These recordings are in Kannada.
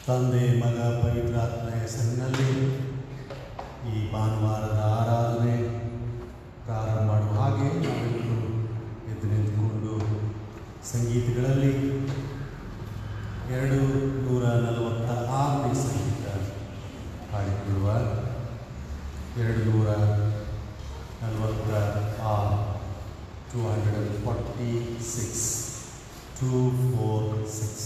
ತಂದೆ ಮಗ ಪವಿತ್ರಾತ್ಮ ಹೆಸರಿನಲ್ಲಿ ಈ ಭಾನುವಾರದ ಆರಾಧನೆ ಪ್ರಾರಂಭ ಮಾಡುವ ಹಾಗೆ ನಾವೆಲ್ಲರೂ ಎದ್ದು ನಿಂತುಕೊಂಡು ಸಂಗೀತಗಳಲ್ಲಿ 246ನೇ ಸಂಗೀತ ಹಾಡಿಕೊಳ್ಳುವ 246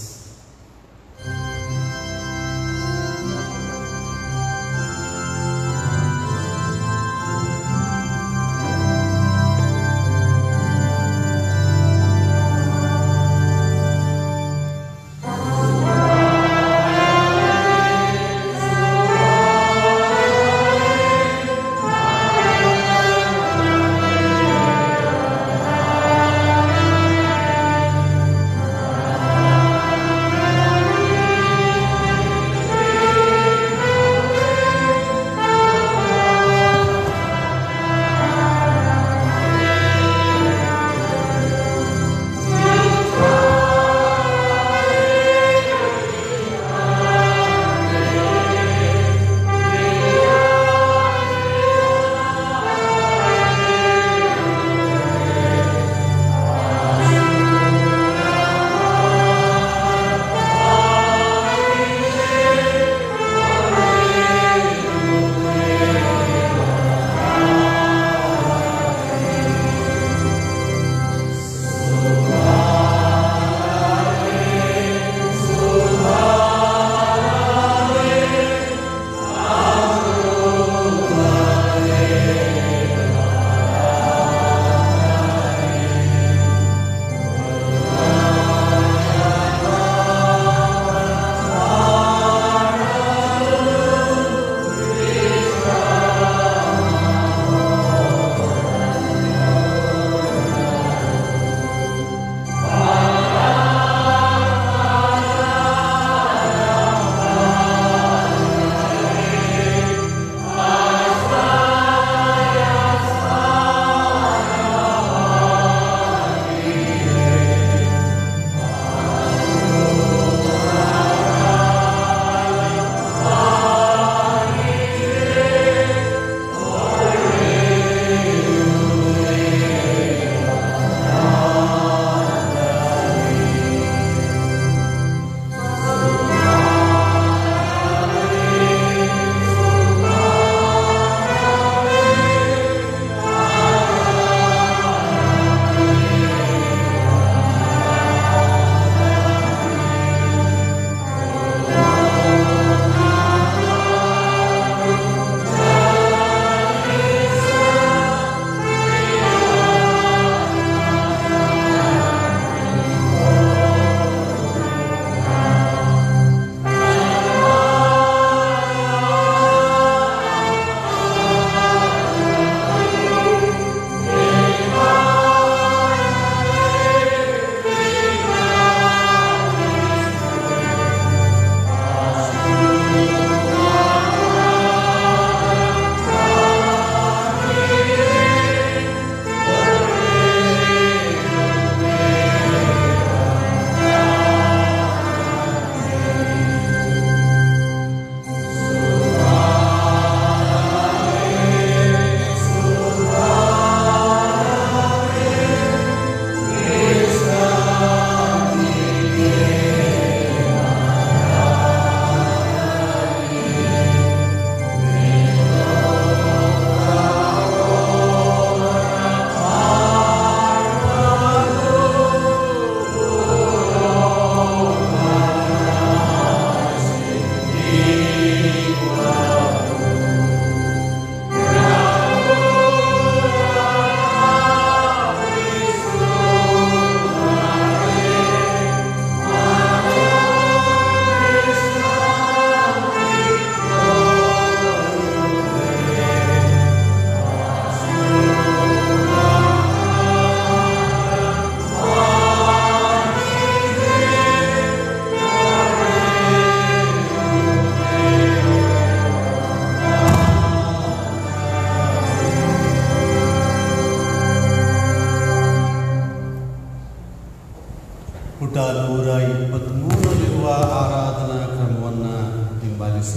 ಪುಟ 123 ಆರಾಧನಾ ಕ್ರಮವನ್ನು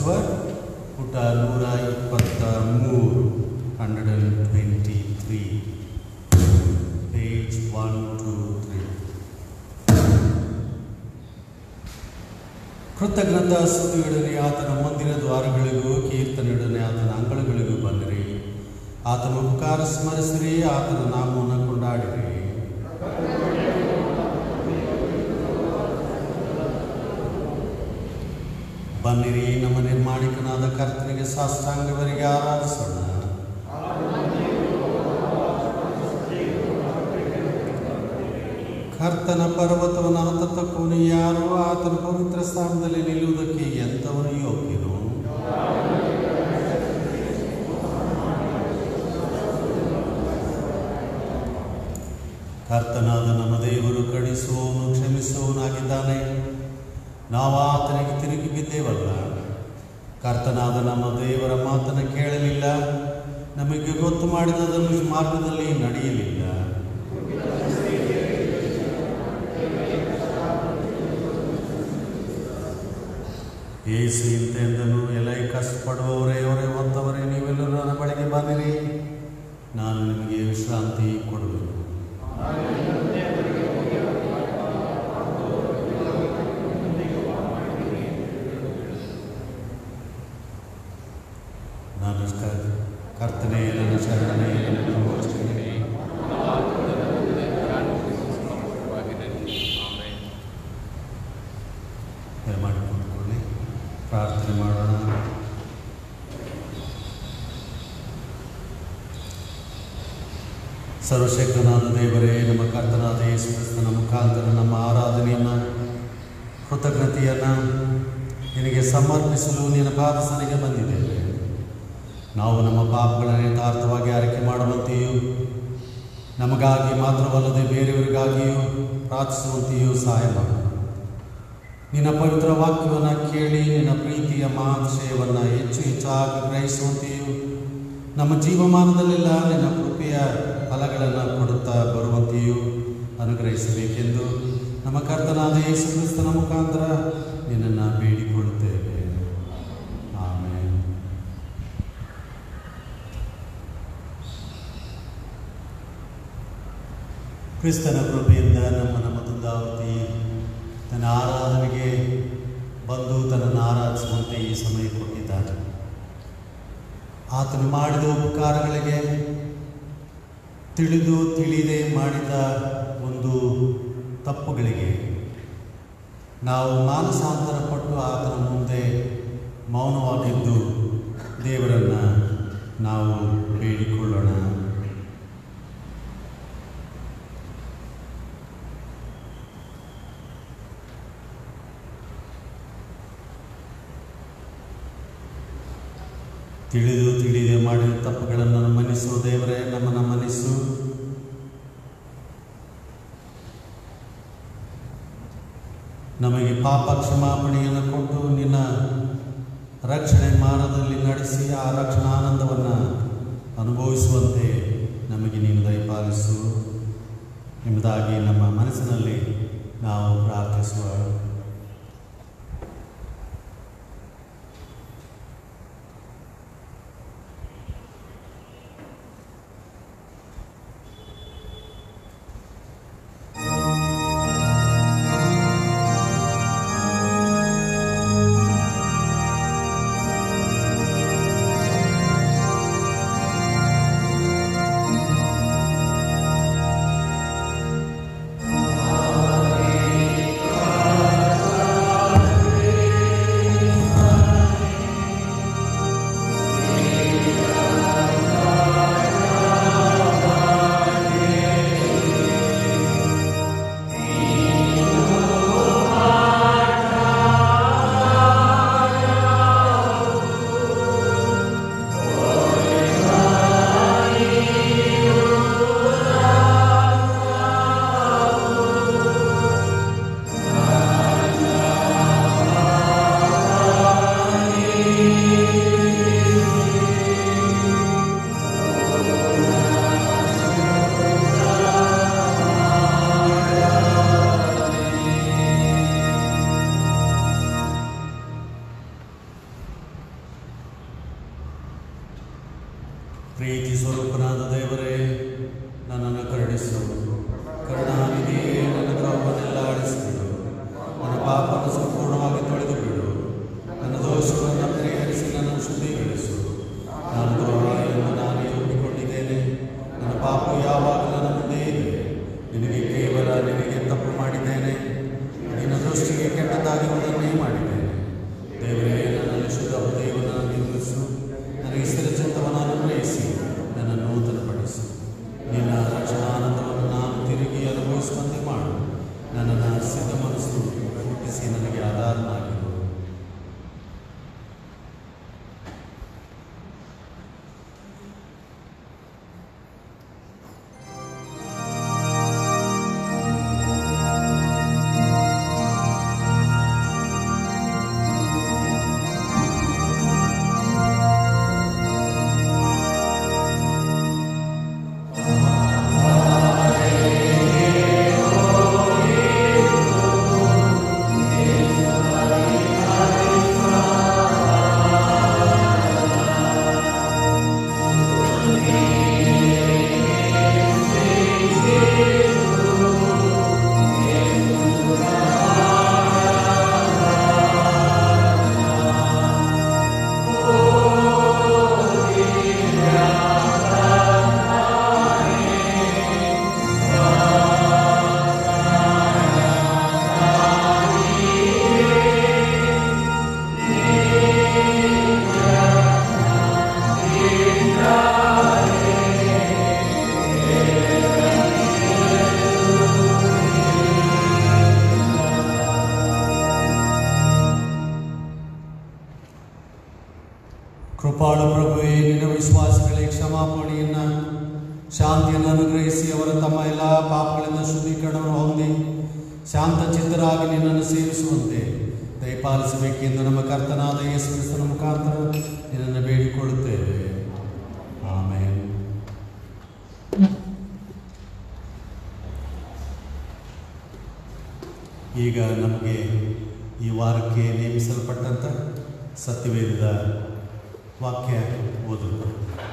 ನಂಬರ್ ಪುಟ 123, 123, page 123. ಕೃತಜ್ಞತಾ ಸ್ತುತಿಯೊಡನೆ ಆತನ ಮಂದಿರ ದ್ವಾರಗಳಿಗೂ ಕೀರ್ತನೆಯೊಡನೆ ಆತನ ಅಂಗಳಗಳಿಗೂ ಬನ್ನಿರಿ. ಆತನ ಉಪಕಾರ ಸ್ಮರಿಸಿರಿ, ಆತನ ನಾಮವನ್ನು ಕೊಂಡಾಡಿರಿ. ಬನ್ನಿರಿ, ನಮ್ಮ ನಿರ್ಮಾಣಿಕನಾದ ಕರ್ತನಿಗೆ ಸಾಷ್ಟಾಂಗವರಿಗೆ ಆರಾಧಿಸೋಣ. ಕರ್ತನ ಪರ್ವತವನ್ನು ಹತ್ತಕ್ಕೂ ಯಾರು, ಆತನ ಪವಿತ್ರ ಸ್ಥಾನದಲ್ಲಿ ನಿಲ್ಲುವುದಕ್ಕೆ ಎಂಥವರು ಯೋಗ್ಯನು? ಕರ್ತನಾದ ನಮ್ಮ ದೇವರು ಕಡಿಸುವವನು ಕ್ಷಮಿಸುವವನಾಗಿದ್ದಾನೆ. ನಾವು ಆತನಿಗೆ ತಿರುಗಿ ಬಿದ್ದೇವಲ್ಲ. ಕರ್ತನಾದ ನಮ್ಮ ದೇವರ ಮಾತನ್ನು ಕೇಳಲಿಲ್ಲ, ನಮಗೆ ಗೊತ್ತು ಮಾಡಿದದನ್ನು ಮಾರ್ಗದಲ್ಲಿ ನಡೆಯಲಿಲ್ಲ. ಯೇಸು ಇಂತೆಂದನು, ಎಲೆ ಕಷ್ಟಪಡುವವರೇ, ಅವರೇ ಹೊತ್ತವರೇ, ನೀವೆಲ್ಲರೂ ನನ್ನ ಬಳಿಗೆ ಬನ್ನಿರಿ, ನಾನು ನಿಮಗೆ ವಿಶ್ರಾಂತಿ ಕೊಡುವೆನು. ನಾನು ಕರ್ತನೇ, ನನ್ನ ಶರಣನೇ, ನನ್ನ ಮೋಚಕನೇ. ದಯಮಾಡಿ ಕೂತ್ಕೊಳ್ಳಿ, ಪ್ರಾರ್ಥನೆ ಮಾಡೋಣ. ಸರ್ವಶಕ್ತನಾದ ದೇವರೇ, ನಮ್ಮ ಕರ್ತನಾದ ಯೇಸು ಕ್ರಿಸ್ತನ ಮುಖಾಂತರ ನಮ್ಮ ಆರಾಧನೆಯನ್ನು, ಕೃತಜ್ಞತೆಯನ್ನು ನಿನಗೆ ಸಮರ್ಪಿಸಲು ನಿನ್ನ ಪಾದಸನಿಗೆ ಬಂದಿದ್ದೇವೆ. ನಾವು ನಮ್ಮ ಪಾಪಗಳನ್ನು ಯಥಾರ್ಥವಾಗಿ ಆರೈಕೆ ಮಾಡುವಂತೆಯೂ, ನಮಗಾಗಿ ಮಾತ್ರವಲ್ಲದೆ ಬೇರೆಯವರಿಗಾಗಿಯೂ ಪ್ರಾರ್ಥಿಸುವಂತೆಯೂ ಸಹಾಯ ಮಾಡು. ನಿನ್ನ ಪವಿತ್ರ ವಾಕ್ಯವನ್ನು ಕೇಳಿ ನಿನ್ನ ಪ್ರೀತಿಯ ಮಹಾತಿಶಯವನ್ನು ಹೆಚ್ಚು ಹೆಚ್ಚಾಗಿ ಗ್ರಹಿಸುವಂತೆಯೂ, ನಮ್ಮ ಜೀವಮಾನದಲ್ಲೆಲ್ಲ ನಿನ್ನ ಕೃಪೆಯ ಫಲಗಳನ್ನು ಕೊಡುತ್ತಾ ಬರುವಂತೆಯೂ ಅನುಗ್ರಹಿಸಬೇಕೆಂದು ನಮ್ಮ ಕರ್ತನಾದ ಯೇಸು ಕ್ರಿಸ್ತನ ಮುಖಾಂತರ ನಿನ್ನನ್ನು ಬೇಡಿಕೊಳ್ಳುತ್ತೇವೆ. ಆಮೆನ್. ಕ್ರಿಸ್ತನ ಕೃಪೆಯಿಂದ ನಮ್ಮ ದುಂದಾವತಿ ತನ್ನ ಆರಾಧನೆಗೆ ಬಂದು ತನ್ನನ್ನು ಆರಾಧಿಸುವಂತೆ ಈ ಸಮಯ ಕೊಟ್ಟಿದ್ದಾನೆ. ಆತನು ಮಾಡಿದ ಉಪಕಾರಗಳಿಗೆ, ತಿಳಿದು ತಿಳಿದೇ ಮಾಡಿದ ಒಂದು ತಪ್ಪುಗಳಿಗೆ ನಾವು ಮಾನಸಾಂತರ ಪಟ್ಟು ಆತನ ಮುಂದೆ ಮೌನವಾಗಿದ್ದು ದೇವರನ್ನು ನಾವು ಬೇಡಿಕೊಳ್ಳೋಣ. ತಿಳಿದು ತಿಳಿದೇ ಮಾಡಿದ ತಪ್ಪುಗಳನ್ನು ಮನ್ನಿಸು ದೇವರೇ, ನಮ್ಮನ್ನು ಮನ್ನಿಸು. ನಮಗೆ ಪಾಪ ಕ್ಷಮಾಪಣೆಯನ್ನು ಕೊಟ್ಟು ನಿನ್ನ ರಕ್ಷಣೆ ಮಾರ್ಗದಲ್ಲಿ ನಡೆಸಿ ಆ ರಕ್ಷಣಾ ಆನಂದವನ್ನು ಅನುಭವಿಸುವಂತೆ ನಮಗೆ ನೀನು ದಯಪಾಲಿಸು ಎಂಬುದಾಗಿ ನಮ್ಮ ಮನಸ್ಸಿನಲ್ಲಿ ನಾವು ಪ್ರಾರ್ಥಿಸುವ. Amen. ಕರುಣಾನಿಧಿಯೇ, ನನ್ನ ದ್ರೋಹವನ್ನೆಲ್ಲ ಅಳಿಸಿಬಿಡು. ನನ್ನ ಪಾಪವನ್ನು ಸಂಪೂರ್ಣವಾಗಿ ತೊಳೆದು ಬಿಡು. ನನ್ನ ದೋಷವನ್ನು ಪರಿಹರಿಸಿ ನನ್ನನ್ನು ಶುದ್ಧೀಕರಿಸು. ನಾನು ದ್ರೋಹ ಎಂದು ನಾನೇ ಒಪ್ಪಿಕೊಂಡಿದ್ದೇನೆ. ನನ್ನ ಪಾಪವು ಯಾವಾಗಲೂ ನನ್ನ ಮುಂದೆ ಇದೆ. ನಿನಗೆ ತಪ್ಪು ಮಾಡಿದ್ದೇನೆ. ನಿನ್ನ ದೃಷ್ಟಿಗೆ ಕೆಟ್ಟದ್ದಾಗಿರುವುದನ್ನೇ ಮಾಡಿದ್ದೇನೆ. ದೇವರೇ, ನನ್ನಲ್ಲಿ ಶುದ್ಧ ಹೃದಯವನ್ನು ನಿರ್ಮಿಸು. ನನಗೆ ಸ್ಥಿರಚಿತ್ತವನ್ನು ಅನುಗ್ರಹಿಸಿ ನನ್ನನ್ನು ನೂತನಪಡಿಸು. ನಿನ್ನ ರಕ್ಷಣಾನಂದವನ್ನು ನಾನು ತಿರುಗಿ ಅನುಭವಿಸುವಂತೆ ಮಾಡು. ನನ್ನನ್ನು ಸಿದ್ಧ ಮನಸ್ಸು ಹುಟ್ಟಿಸಿ ನನಗೆ ಆಧಾರನಾಗಿರು. ಕೃಪಾಳು ಪ್ರಭುವೇ, ನಿನ್ನ ವಿಶ್ವಾಸಿಗಳಿಗೆ ಕ್ಷಮಾಪಣೆಯನ್ನು, ಶಾಂತಿಯನ್ನು ಅನುಗ್ರಹಿಸಿ ಅವರು ತಮ್ಮ ಎಲ್ಲ ಪಾಪಗಳಿಂದ ಶುದ್ಧೀಕರಣವನ್ನು ಹೊಂದಿ ಶಾಂತ ಚಿತ್ತರಾಗಿ ನಿನ್ನನ್ನು ಸೇವಿಸುವಂತೆ ದಯಪಾಲಿಸಬೇಕೆಂದು ನಮ್ಮ ಕರ್ತನಾದ ಯೇಸು ಕ್ರಿಸ್ತನ ಮುಖಾಂತರ ನಿನ್ನನ್ನು ಬೇಡಿಕೊಳ್ಳುತ್ತೇವೆ. ಆಮೇನ್. ಈಗ ನಮಗೆ ಈ ವಾರಕ್ಕೆ ನೇಮಿಸಲ್ಪಟ್ಟಂಥ ಸತ್ಯವೇದದ ವಾಕ್ಯ ಓದುವುದು.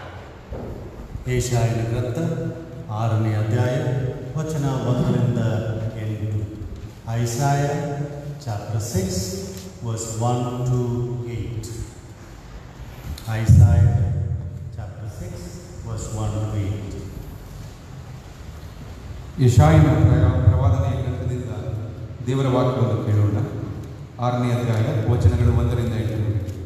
ಯೆಶಾಯನ ಗ್ರಂಥ 6ನೇ ಅಧ್ಯಾಯ ವಚನ 1ರಿಂದ 8. Isaiah chapter 6 verse 1 to 8. Isaiah chapter 6 verse 1 to 8. ಯೆಶಾಯನ ಪ್ರವಾದನೆಯ ಗ್ರಂಥದಿಂದ ದೇವರ ವಾಕ್ಯವನ್ನು ಕೇಳೋಣ. 6ನೇ ಅಧ್ಯಾಯ ವಚನಗಳು 1ರಿಂದ 8.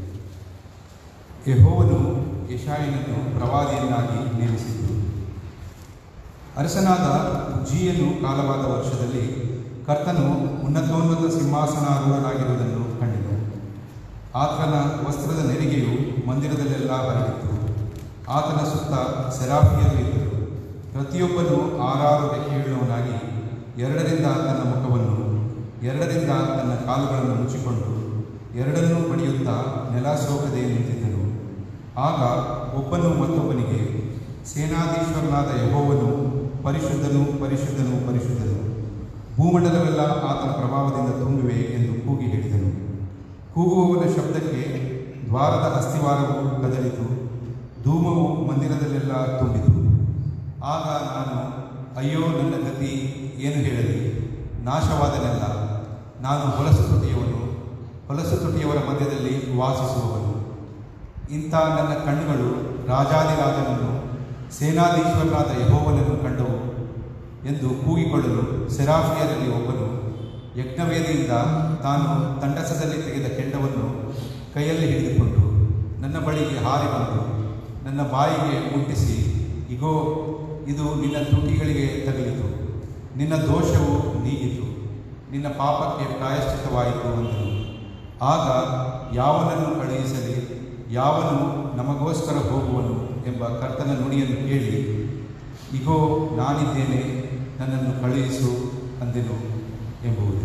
ಯೆಹೋವನು ಯೆಶಾಯನನ್ನು ಪ್ರವಾದಿಯನ್ನಾಗಿ ನೇಮಿಸಿದ್ದು. ಅರಸನಾದ ಉಜ್ಜೀಯನು ಕಾಲವಾದ ವರ್ಷದಲ್ಲಿ ಕರ್ತನು ಉನ್ನತೋನ್ನತ ಸಿಂಹಾಸನಾರೂಢನಾಗಿರುವುದನ್ನು ಕಂಡೆನು. ಆತನ ವಸ್ತ್ರದ ನೆರಿಗೆಯು ಮಂದಿರದಲ್ಲೆಲ್ಲ ಹರಡಿತು. ಆತನ ಸುತ್ತ ಸೆರಾಫಿಯರು ಇದ್ದರು. ಪ್ರತಿಯೊಬ್ಬನು 6 ರೆಕ್ಕೆಯುಳ್ಳವನಾಗಿ 2ರಿಂದ ತನ್ನ ಮುಖವನ್ನು 2ರಿಂದ ತನ್ನ ಕಾಲುಗಳನ್ನು ಮುಚ್ಚಿಕೊಂಡು 2ನ್ನೂ ಬಡಿಯುತ್ತಾ ನೆಲ ಸೋಕದೆ ನಿಂತಿದ್ದನು. ಆಗ ಒಬ್ಬನು ಮತ್ತೊಬ್ಬನಿಗೆ, ಸೇನಾಧೀಶ್ವರನಾದ ಯೆಹೋವನು ಪರಿಶುದ್ಧನು, ಪರಿಶುದ್ಧನು, ಪರಿಶುದ್ಧನು, ಭೂಮಂಡಲವೆಲ್ಲ ಆತನ ಪ್ರಭಾವದಿಂದ ತುಂಬಿವೆ ಎಂದು ಕೂಗಿ ಹೇಳಿದನು. ಕೂಗುವವನ ಶಬ್ದಕ್ಕೆ ದ್ವಾರದ ಅಸ್ಥಿವಾರವು ಕದಲಿತು, ಧೂಮವು ಮಂದಿರದಲ್ಲೆಲ್ಲ ತುಂಬಿತು. ಆಗ ನಾನು, ಅಯ್ಯೋ ನನ್ನ ಗತಿ ಏನು ಹೇಳಲಿ, ನಾಶವಾದನೆಲ್ಲ. ನಾನು ಹೊಲಸು ತುಟಿಯವರ ಮಧ್ಯದಲ್ಲಿ ವಾಸಿಸುವವನು. ಇಂಥ ನನ್ನ ಕಣ್ಣುಗಳು ರಾಜಾದಿರಾಜನನ್ನು, ಸೇನಾಧೀಶ್ವರನಾದ ಯೆಹೋವನನ್ನು ಕಂಡವು ಎಂದು ಕೂಗಿಕೊಳ್ಳಲು ಸೆರಾಫಿಯರಲ್ಲಿ ಒಬ್ಬನು ಯಜ್ಞವೇದಿಯಿಂದ ತಾನು ತಂಡಸದಲ್ಲಿ ತೆಗೆದ ಕೆಂಡವನ್ನು ಕೈಯಲ್ಲಿ ಹಿಡಿದುಕೊಂಡು ನನ್ನ ಬಳಿಗೆ ಹಾರಿ ಬಂದು ನನ್ನ ಬಾಯಿಗೆ ಮುಟ್ಟಿಸಿ, ಇಗೋ, ಇದು ನಿನ್ನ ತುಟಿಗಳಿಗೆ ತಗಲಿತು, ನಿನ್ನ ದೋಷವು ನೀಗಿತು, ನಿನ್ನ ಪಾಪಕ್ಕೆ ಪ್ರಾಯಶ್ಚಿತ್ತವಾಯಿತು ಅಂದನು. ಆಗ ಯಾವನನ್ನು ಕಳುಹಿಸಲಿ, ಯಾವನು ನಮಗೋಸ್ಕರ ಹೋಗುವನು ಎಂಬ ಕರ್ತನ ನುಡಿಯನ್ನು ಕೇಳಿ, ಇಗೋ ನಾನಿದ್ದೇನೆ, ನನ್ನನ್ನು ಕಳುಹಿಸು ಅಂದೆನು ಎಂಬುದು.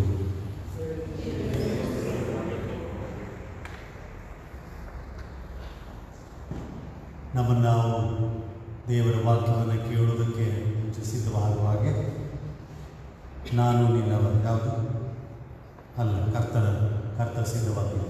ನಮ್ಮನ್ನು ನಾವು ದೇವರ ವಾಕ್ಯವನ್ನು ಕೇಳುವುದಕ್ಕೆ ಸಿದ್ಧವಾಗುವ ಹಾಗೆ ನಾನು ನಿನ್ನವ ಯಾವುದು ಅಲ್ಲ, ಕರ್ತ ಸಿದ್ಧವಾಗಿದೆ.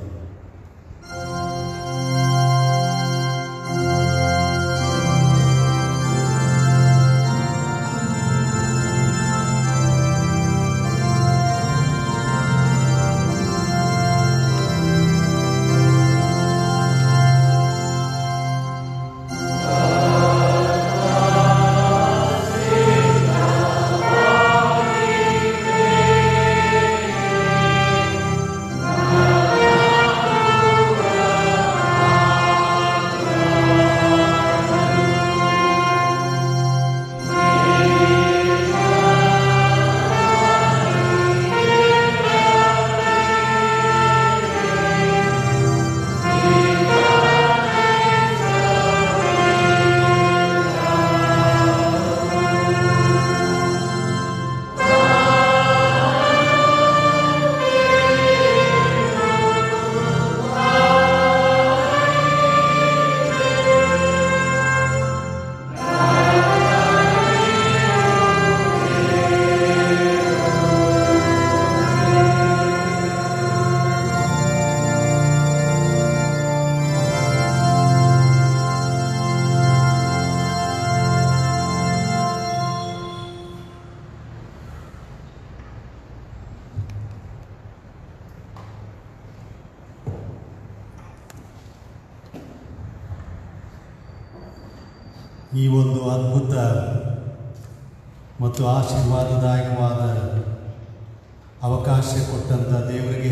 ಈ ಒಂದು ಅದ್ಭುತ ಮತ್ತು ಆಶೀರ್ವಾದದಾಯಕವಾದ ಅವಕಾಶ ಕೊಟ್ಟಂಥ ದೇವರಿಗೆ,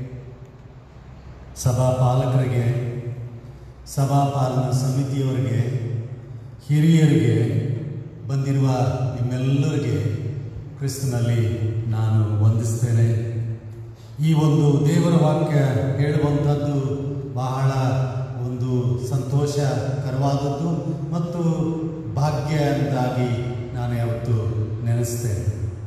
ಸಭಾಪಾಲಕರಿಗೆ, ಸಭಾಪಾಲನಾ ಸಮಿತಿಯವರಿಗೆ, ಹಿರಿಯರಿಗೆ, ಬಂದಿರುವ ನಿಮ್ಮೆಲ್ಲರಿಗೆ ಕ್ರಿಸ್ತನಲ್ಲಿ ನಾನು ವಂದಿಸ್ತೇನೆ. ಈ ಒಂದು ದೇವರ ವಾಕ್ಯ ಹೇಳುವಂಥದ್ದು ಬಹಳ ಒಂದು ಸಂತೋಷಕರವಾದದ್ದು ಮತ್ತು ಭಾಗ್ಯ ಎಂದಾಗಿ ನಾನು ಯಾವತ್ತೂ ನೆನೆಸ್ತೇನೆ.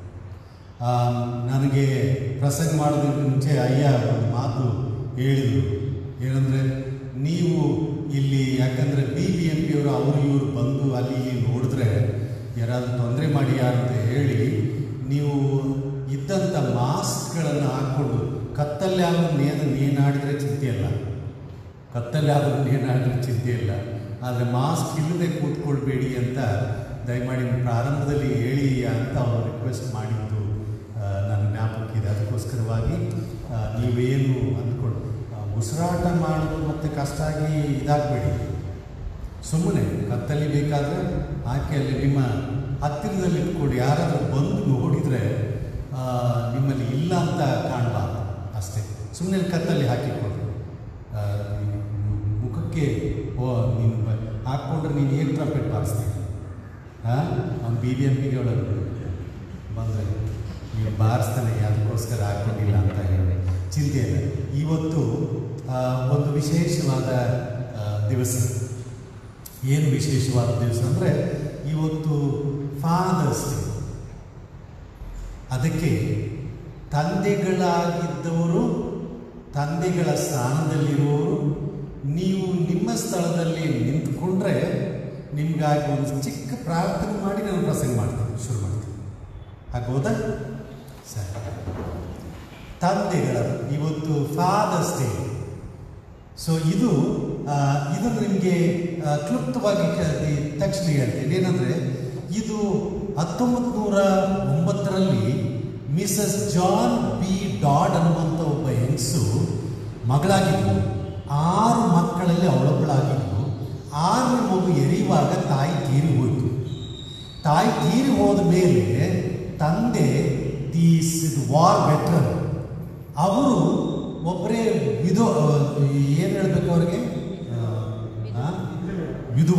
ನನಗೆ ಪ್ರಸಂಗ ಮಾಡೋದಕ್ಕೆ ಮುಂಚೆ ಅಯ್ಯ ಒಂದು ಮಾತು ಹೇಳಿದರು. ಏನಂದರೆ, ನೀವು ಇಲ್ಲಿ ಯಾಕಂದರೆ BBMP ಅವರು ಅವರು ಇವರು ಬಂದು ಅಲ್ಲಿ ನೋಡಿದ್ರೆ ಯಾರಾದರೂ ತೊಂದರೆ ಮಾಡಿ ಯಾರಂತ ಹೇಳಿ ನೀವು ಇದ್ದಂಥ ಮಾಸ್ಕ್ಗಳನ್ನು ಹಾಕ್ಕೊಂಡು ಕತ್ತಲ್ಲಿ ಆದರೂ ನೇನಾಡಿದರೆ ಚಿಂತೆ ಇಲ್ಲ, ಕತ್ತಲ್ಲಿ ಆದರೂ ನೇನಾಡಿದ್ರೆ ಚಿಂತೆ ಇಲ್ಲ, ಆದರೆ ಮಾಸ್ಕ್ ಇಲ್ಲದೆ ಕೂತ್ಕೊಳ್ಬೇಡಿ ಅಂತ ದಯಮಾಡಿ ಪ್ರಾರಂಭದಲ್ಲಿ ಹೇಳಿ ಅಂತ ಅವರು ರಿಕ್ವೆಸ್ಟ್ ಮಾಡಿದ್ದು ನನ್ನ ಜ್ಞಾಪಕಕ್ಕಿದೆ. ಅದಕ್ಕೋಸ್ಕರವಾಗಿ ನೀವೇನು ಅಂದ್ಕೊಂಡು ಉಸಿರಾಟ ಮಾಡೋದು ಮತ್ತು ಕಷ್ಟ ಆಗಿ ಇದಾಗಬೇಡಿ. ಸುಮ್ಮನೆ ಕತ್ತಲ್ಲಿ ಬೇಕಾದರೆ ಆಕೆ ಅಲ್ಲಿ ನಿಮ್ಮ ಹತ್ತಿರದಲ್ಲಿ ಇಟ್ಕೊಂಡು ಯಾರಾದರೂ ಬಂದು ನೋಡಿದರೆ ನಿಮ್ಮಲ್ಲಿ ಇಲ್ಲ ಅಂತ ಕಾಣಬಾರ್ದು ಅಷ್ಟೇ. ಸುಮ್ಮನೆ ಕತ್ತಲ್ಲಿ ಹಾಕಿಕೊಂಡು ಮುಖಕ್ಕೆ ನೀನು ಹಾಕ್ಕೊಂಡ್ರೆ ನೀನು ಏನು ಟ್ರಂಪೆಟ್ ಬಾರಿಸ್ತೀನಿ? ಅವ್ನು BBMPಗೆ ಒಳಗೆ ಬಂದರೆ ನೀವು ಬಾರಿಸ್ತಾನೆ, ಅದಕ್ಕೋಸ್ಕರ ಹಾಕ್ಕೊಂಡಿಲ್ಲ ಅಂತ ಹೇಳಿ ಚಿಂತೆ ಇಲ್ಲ. ಇವತ್ತು ಒಂದು ವಿಶೇಷವಾದ ದಿವಸ. ಏನು ವಿಶೇಷವಾದ ದಿವಸ ಅಂದರೆ ಇವತ್ತು ಫಾದರ್ಸ್ ಡೇ. ಅದಕ್ಕೆ ತಂದೆಗಳಾಗಿದ್ದವರು, ತಂದೆಗಳ ಸ್ಥಾನದಲ್ಲಿರುವವರು, ನೀವು ನಿಮ್ಮ ಸ್ಥಳದಲ್ಲಿ ನಿಂತ್ಕೊಂಡ್ರೆ ನಿಮಗಾಗಿ ಒಂದು ಚಿಕ್ಕ ಪ್ರಾರ್ಥನೆ ಮಾಡಿ ನಾನು ಪ್ರಸಂಗ ಮಾಡ್ತೀನಿ, ಶುರು ಮಾಡ್ತೀನಿ. ಆಗ್ಬೋದಾ? ಸರಿ. ತಂದೆಗಳ ಇವತ್ತು ಫಾದರ್ಸ್ ಡೇ. ಸೊ ಇದನ್ನು ನಿಮಗೆ ಕ್ಲುಪ್ತವಾಗಿ ತಕ್ಷಣ ಹೇಳ್ತೇನೆ. ಏನಂದರೆ, ಇದು 1909ರಲ್ಲಿ ಮಿಸಸ್ ಜಾನ್ ಬಿ ಡಾಡ್ ಅನ್ನುವಂಥ ಒಬ್ಬ ಹೆಂಗಸು ಮಗಳಾಗಿದ್ದರು. 6 ಮಕ್ಕಳಲ್ಲಿ ಅವಳೊಬ್ಬಳಾಗಿದ್ದರು. 6ನೇ ಮಗು ಎರೆಯುವಾಗ ತಾಯಿ ತೀರಿ ಹೋಯಿತು. ತಾಯಿ ತೀರಿ ಹೋದ ಮೇಲೆ ತಂದೆ ವಾರ್ ವೆಟ್ರನ್, ಅವರು ಒಬ್ಬರೇ ಏನು ಹೇಳಬೇಕು ಅವ್ರಿಗೆ? ವಿಧುರ.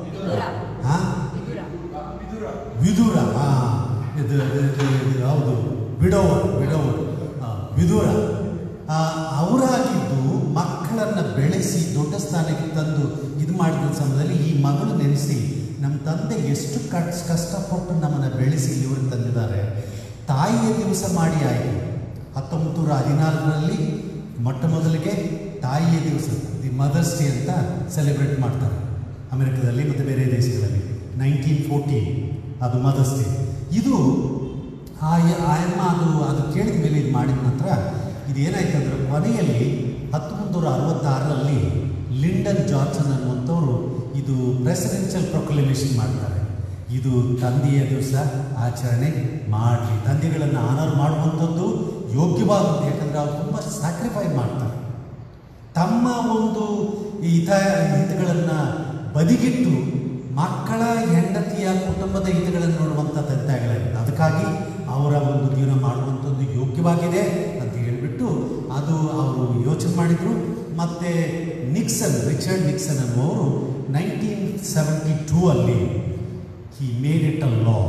ಹೌದು, ವಿಡೋವರ್. ವಿಧುರ ಅವರಾಗಿದ್ದು ಮಕ್ಕಳನ್ನು ಬೆಳೆಸಿ ದೊಡ್ಡ ಸ್ಥಾನಕ್ಕೆ ತಂದು ಇದು ಮಾಡಿದ ಸಮಯದಲ್ಲಿ ಈ ಮಗಳು ನೆನೆಸಿ, ನಮ್ಮ ತಂದೆ ಎಷ್ಟು ಕಷ್ಟಪಟ್ಟು ನಮ್ಮನ್ನು ಬೆಳೆಸಿ ಇವ್ರಿಗೆ ತಂದಿದ್ದಾರೆ. ತಾಯಿಯ ದಿವಸ ಮಾಡಿ ಆಯಿತು. 1914ರಲ್ಲಿ ಮೊಟ್ಟ ಮೊದಲಿಗೆ ತಾಯಿಯ ದಿವಸ, ದಿ ಮದರ್ಸ್ ಡೇ ಅಂತ ಸೆಲೆಬ್ರೇಟ್ ಮಾಡ್ತಾರೆ ಅಮೆರಿಕದಲ್ಲಿ ಮತ್ತು ಬೇರೆ ದೇಶಗಳಲ್ಲಿ. 1914 ಅದು ಮದರ್ಸ್ ಡೇ. ಇದು ಆಯಮ್ಮ ಅದು ಕೇಳಿದ ಮೇಲೆ ಇದು ಮಾಡಿದ ನಂತರ ಇದೇನಾಯ್ತು ಅಂದರೆ, ಕೊನೆಯಲ್ಲಿ 1966ರಲ್ಲಿ ಲಿಂಡನ್ ಜಾನ್ಸನ್ ಅನ್ನುವಂಥವ್ರು ಇದು ಪ್ರೆಸಿಡೆನ್ಷಿಯಲ್ ಪ್ರೊಕ್ಲಮೇಷನ್ ಮಾಡ್ತಾರೆ. ಇದು ತಂದೆಯ ದಿವಸ ಆಚರಣೆ ಮಾಡಲಿ, ತಂದೆಗಳನ್ನು ಆನರ್ ಮಾಡುವಂಥದ್ದು ಯೋಗ್ಯವಾದಂಥ. ಯಾಕಂದರೆ ಅವ್ರು ತುಂಬ ಸ್ಯಾಕ್ರಿಫೈ ಮಾಡ್ತಾರೆ, ತಮ್ಮ ಒಂದು ಹಿತಗಳನ್ನು ಬದಿಗಿಟ್ಟು ಮಕ್ಕಳ, ಹೆಂಡತಿಯ, ಕುಟುಂಬದ ಹಿತಗಳನ್ನು ನೋಡುವಂಥ ತಂದೆಗಳಾಗಿದೆ. ಅದಕ್ಕಾಗಿ ಅವರ ಒಂದು ಜೀವನ ಮಾಡುವಂಥದ್ದು ಯೋಗ್ಯವಾಗಿದೆ ಅಂತ ಹೇಳಿಬಿಟ್ಟು ಅದು ಅವರು ಯೋಚನೆ ಮಾಡಿದರು. ಮತ್ತು ರಿಚರ್ಡ್ ನಿಕ್ಸನ್ ಅನ್ನುವರು 1972ಅಲ್ಲಿ he made it a law.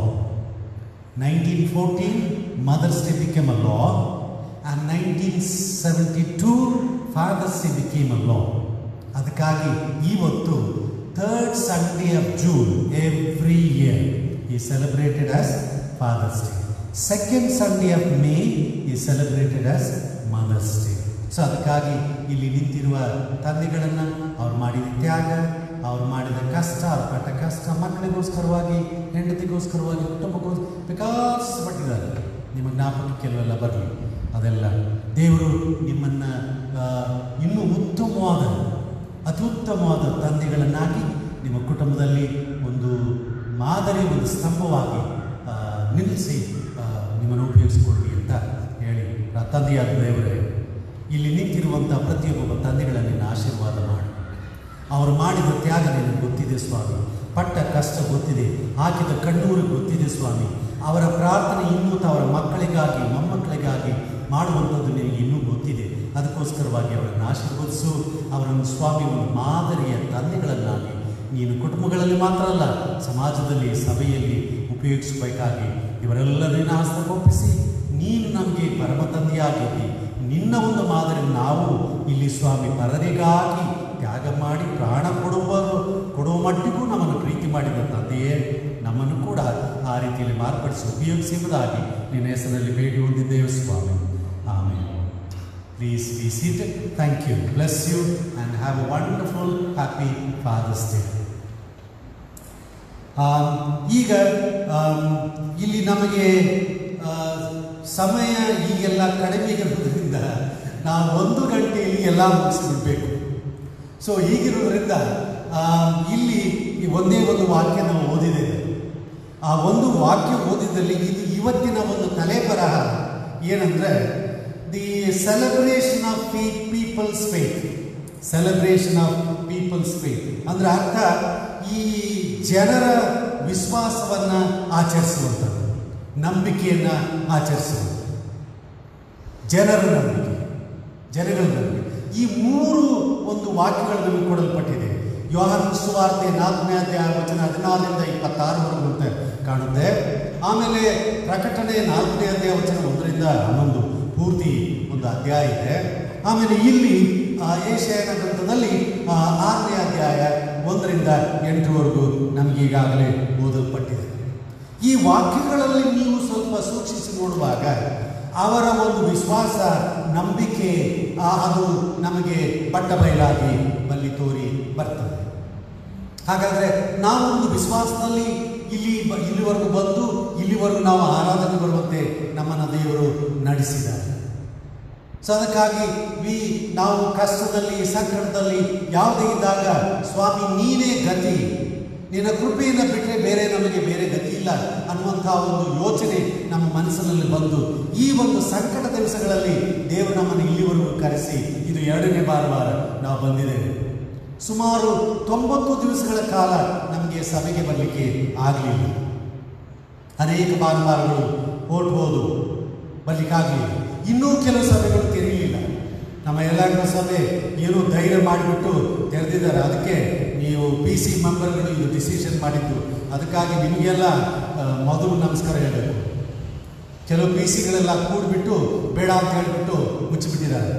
1914 Mother's Day became a law, and 1972 Father's Day became a law. ಅದಕ್ಕಾಗಿ ಇವತ್ತು 3rd Sunday of June every year is celebrated as Father's Day. 2nd Sunday of May is celebrated as Mother's Day. So ಅದಕ್ಕಾಗಿ ಇಲ್ಲಿ ನಿಂತಿರುವ ತಂದೆಗಳನ್ನು, ಅವ್ರು ಮಾಡಿದ ತ್ಯಾಗ, ಅವ್ರು ಮಾಡಿದ ಕಷ್ಟ, ಅವ್ರು ಪಟ್ಟ ಕಷ್ಟ, ಮಕ್ಕಳಿಗೋಸ್ಕರವಾಗಿ, ಹೆಂಡತಿಗೋಸ್ಕರವಾಗಿ, ಕುಟುಂಬಕ್ಕೋಸ್ಕರ ವಿಕಾಸಪಟ್ಟಿದ್ದಾರೆ. ನಿಮ್ಮ ಜ್ಞಾಪಕ ಕೆಲವೆಲ್ಲ ಬರಲಿ. ಅದೆಲ್ಲ ದೇವರು ನಿಮ್ಮನ್ನು ಇನ್ನೂ ಉತ್ತಮವಾದ, ಅತ್ಯುತ್ತಮವಾದ ತಂದೆಗಳನ್ನಾಗಿ ನಿಮ್ಮ ಕುಟುಂಬದಲ್ಲಿ ಒಂದು ಮಾದರಿ, ಒಂದು ಸ್ತಂಭವಾಗಿ ನಿಲ್ಲಿಸಿ ನಿಮ್ಮನ್ನು ಉಪಯೋಗಿಸಿಕೊಡ್ಲಿ ಅಂತ ಹೇಳಿ, ತಂದೆಯಾದ ದೇವರೇ, ಇಲ್ಲಿ ನಿಂತಿರುವಂಥ ಪ್ರತಿಯೊಬ್ಬ ತಂದೆಗಳನ್ನು ಆಶೀರ್ವಾದ ಮಾಡಿ, ಅವರು ಮಾಡಿದ ತ್ಯಾಗ ನಿನಗೆ ಗೊತ್ತಿದೆ ಸ್ವಾಮಿ. ಪಟ್ಟ ಕಷ್ಟ ಗೊತ್ತಿದೆ, ಹಾಕಿದ ಕಣ್ಣೂರು ಗೊತ್ತಿದೆ ಸ್ವಾಮಿ. ಅವರ ಪ್ರಾರ್ಥನೆ ಇನ್ನೂ ಅವರ ಮಕ್ಕಳಿಗಾಗಿ ಮೊಮ್ಮಕ್ಕಳಿಗಾಗಿ ಮಾಡುವಂಥದ್ದು ನಿನಗೆ ಇನ್ನೂ ಗೊತ್ತಿದೆ. ಅದಕ್ಕೋಸ್ಕರವಾಗಿ ಅವರನ್ನು ಆಶೀರ್ವದಿಸು. ಅವರನ್ನು ಸ್ವಾಮಿ ಒಂದು ಮಾದರಿಯ ತಂದೆಗಳನ್ನಾಗಿ ನೀನು ಕುಟುಂಬಗಳಲ್ಲಿ ಮಾತ್ರ ಅಲ್ಲ, ಸಮಾಜದಲ್ಲಿ ಸಭೆಯಲ್ಲಿ ಉಪಯೋಗಿಸಬೇಕಾಗಿ ಇವರೆಲ್ಲರನ್ನ ಹಸ್ತಗೊಪ್ಪಿಸಿ ನೀನು ನಮಗೆ ಪರಮ ತಂದೆಯಾಗಿದ್ದಿ. ನಿನ್ನ ಒಂದು ಮಾದರಿ ನಾವು ಇಲ್ಲಿ ಸ್ವಾಮಿ ಪರರಿಗಾಗಿ ತ್ಯಾಗ ಮಾಡಿ ಪ್ರಾಣ ಕೊಡುವ ಮಟ್ಟಿಗೂ ನಮ್ಮನ್ನು ಪ್ರೀತಿ ಮಾಡಿದ ತಂದೆಯೇ, ನಮ್ಮನ್ನು ಕೂಡ ಆ ರೀತಿಯಲ್ಲಿ ಮಾರ್ಪಡಿಸಿ ಉಪಯೋಗಿಸುವುದಾಗಿ ನಿನ್ನ ಹೆಸರಲ್ಲಿ ಬೇಡಿ ಹೊಂದಿದ್ದೇವೆ ಸ್ವಾಮಿ. ಆಮೇಲೆ please be seated. Thank you. Bless you and have a wonderful happy Father's Day. ಈಗ ಇಲ್ಲಿ ನಮಗೆ ಸಮಯ ಈಗೆಲ್ಲ ಕಡಿಮೆ ಇರುವುದರಿಂದ ನಾವು 1 ಗಂಟೆಯಲ್ಲಿ ಎಲ್ಲ ಮುಗಿಸಿಬಿಡಬೇಕು. ಸೊ ಹೀಗಿರುವುದರಿಂದ ಇಲ್ಲಿ ಒಂದೇ ಒಂದು ವಾಕ್ಯ ನಾವು ಓದಿದ್ದೇವೆ. ಆ ಒಂದು ವಾಕ್ಯ ಓದಿದಲ್ಲಿ ಇದು ಇವತ್ತಿನ ಒಂದು ತಲೆ ಬರಹ ಏನಂದರೆ the celebration of people's faith. Celebration of people's faith ಅಂದರೆ ಅರ್ಥ ಈ ಜನರ ವಿಶ್ವಾಸವನ್ನು ಆಚರಿಸುವಂಥದ್ದು, ನಂಬಿಕೆಯನ್ನು ಆಚರಿಸುವಂಥದ್ದು, ಜನರ ನಂಬಿಕೆ, ಜನಗಳ ನಂಬಿಕೆ. ಈ 3 ಒಂದು ವಾಕ್ಯಗಳು ನಮಗೆ ಕೊಡಲ್ಪಟ್ಟಿದೆ. ಯೋಹಾನನ ಸುವಾರ್ತೆ 4ನೇ ಅಧ್ಯಾಯ ವಚನ 14ರಿಂದ 26 ಅಂತ ಕಾಣುತ್ತೆ. ಆಮೇಲೆ ಪ್ರಕಟಣೆ 4ನೇ ಅಧ್ಯಾಯ ವಚನ 1ರಿಂದ 11 ಪೂರ್ತಿ ಒಂದು ಅಧ್ಯಾಯ ಇದೆ. ಆಮೇಲೆ ಇಲ್ಲಿ ಯೆಶಾಯನ ಗ್ರಂಥದಲ್ಲಿ 6ನೇ ಅಧ್ಯಾಯ 1ರಿಂದ 8 ನಮಗೆ ಈಗಾಗಲೇ ಓದಲ್ಪಟ್ಟಿದೆ. ಈ ವಾಕ್ಯಗಳಲ್ಲಿ ನೀವು ಸ್ವಲ್ಪ ಸೂಕ್ಷಿಸಿ ನೋಡುವಾಗ ಅವರ ಒಂದು ವಿಶ್ವಾಸ, ನಂಬಿಕೆ ಅದು ನಮಗೆ ಬಟ್ಟ ಬಯಲಾಗಿ ಬಲ್ಲಿ ತೋರಿ ಬರ್ತದೆ. ಹಾಗಾದರೆ ನಾವು ಒಂದು ವಿಶ್ವಾಸದಲ್ಲಿ ಇಲ್ಲಿವರೆಗೂ ಬಂದು ಇಲ್ಲಿವರೆಗೂ ನಾವು ಆರಾಧನೆ ಬರುವಂತೆ ನಮ್ಮನ್ನು ದೇವರು ನಡೆಸಿದ್ದಾರೆ. ಸೊ ಅದಕ್ಕಾಗಿ ನಾವು ಕಷ್ಟದಲ್ಲಿ, ಸಂಕಟದಲ್ಲಿ ಯಾವುದೇ ಇದ್ದಾಗ ಸ್ವಾಮಿ ನೀನೇ ಗತಿ, ನಿನ್ನ ಕೃಪೆಯನ್ನು ಬಿಟ್ಟರೆ ಬೇರೆ ಗತಿ ಇಲ್ಲ ಅನ್ನುವಂಥ ಒಂದು ಯೋಚನೆ ನಮ್ಮ ಮನಸ್ಸಿನಲ್ಲಿ ಬಂದು ಈ ಒಂದು ಸಂಕಟ ದಿವಸಗಳಲ್ಲಿ ದೇವರು ನಮ್ಮನ್ನು ಇಲ್ಲಿವರೆಗೂ ಕರೆಸಿ ಇದು 2ನೇ ಭಾನುವಾರ ನಾವು ಬಂದಿದ್ದೇವೆ. ಸುಮಾರು 90 ದಿವಸಗಳ ಕಾಲ ನಮಗೆ ಸಭೆಗೆ ಬರಲಿಕ್ಕೆ ಆಗಲಿಲ್ಲ. ಅನೇಕ ಭಾನುವಾರಗಳು ಹೊರಟುವುದು, ಬರಲಿಕ್ಕಾಗಲಿಲ್ಲ. ಇನ್ನೂ ಕೆಲವು ಸಭೆಗಳು ತೆರೆಯಲಿಲ್ಲ. ನಮ್ಮ ಯಲ್ಲಾಂಗ ಸಭೆ ಏನೋ ಧೈರ್ಯ ಮಾಡಿಬಿಟ್ಟು ತೆರೆದಿದ್ದಾರೆ. ಅದಕ್ಕೆ ನೀವು PC ಮೆಂಬರ್ಗಳು ಇದು ಡಿಸಿಷನ್ ಮಾಡಿದ್ದು. ಅದಕ್ಕಾಗಿ ನಿಮಗೆಲ್ಲ ಮೊದಲು ನಮಸ್ಕಾರ ಹೇಳಬೇಕು. ಕೆಲವು PCಗಳೆಲ್ಲ ಕೂಡಿಬಿಟ್ಟು ಬೇಡ ಅಂತ ಹೇಳಿಬಿಟ್ಟು ಮುಚ್ಚಿಬಿಟ್ಟಿದ್ದಾರೆ.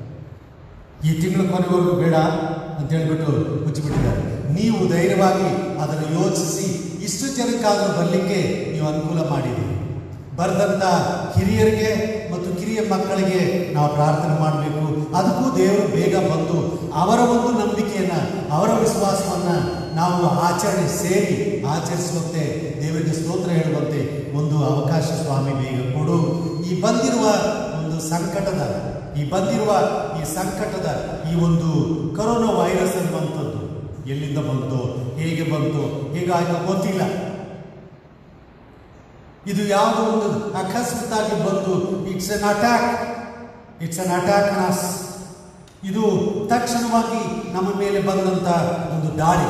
ಈ ತಿಂಗಳ ಕೊನೆವರೆಗೂ ಬೇಡ ಅಂತ ಹೇಳಿಬಿಟ್ಟು ಮುಚ್ಚಿಬಿಟ್ಟಿದ್ದಾರೆ. ನೀವು ಧೈರ್ಯವಾಗಿ ಅದನ್ನು ಯೋಚಿಸಿ ಇಷ್ಟು ಜನಕ್ಕಾದರೂ ಬರಲಿಕ್ಕೆ ನೀವು ಅನುಕೂಲ ಮಾಡಿದ್ದೀರಿ. ಬರೆದಂಥ ಹಿರಿಯರಿಗೆ ಮತ್ತು ಕಿರಿಯ ಮಕ್ಕಳಿಗೆ ನಾವು ಪ್ರಾರ್ಥನೆ ಮಾಡಬೇಕು. ಅದಕ್ಕೂ ದೇವರು ಬೇಗ ಬಂದು ಅವರ ಒಂದು ನಂಬಿಕೆಯನ್ನು, ಅವರ ವಿಶ್ವಾಸವನ್ನು ನಾವು ಆಚರಿಸುವಂತೆ ದೇವರಿಗೆ ಸ್ತೋತ್ರ ಹೇಳುವಂತೆ ಒಂದು ಅವಕಾಶ ಸ್ವಾಮಿ ಬೇಗ ಕೊಡು. ಈ ಬಂದಿರುವ ಸಂಕಟದ ಈ ಒಂದು ಕೊರೋನಾ ವೈರಸ್ ಅನ್ನುವಂಥದ್ದು ಎಲ್ಲಿಂದ ಬಂತು, ಹೇಗೆ ಬಂತು, ಹೇಗಾಯಿತು ಗೊತ್ತಿಲ್ಲ. ಇದು ಯಾವುದೋ ಒಂದು ಅಕಸ್ಮಾತ್ತಾಗಿ ಬಂದು it's an attack on us. ಇದು ತಕ್ಷಣವಾಗಿ ನಮ್ಮ ಮೇಲೆ ಬಂದಂಥ ಒಂದು ದಾಳಿ.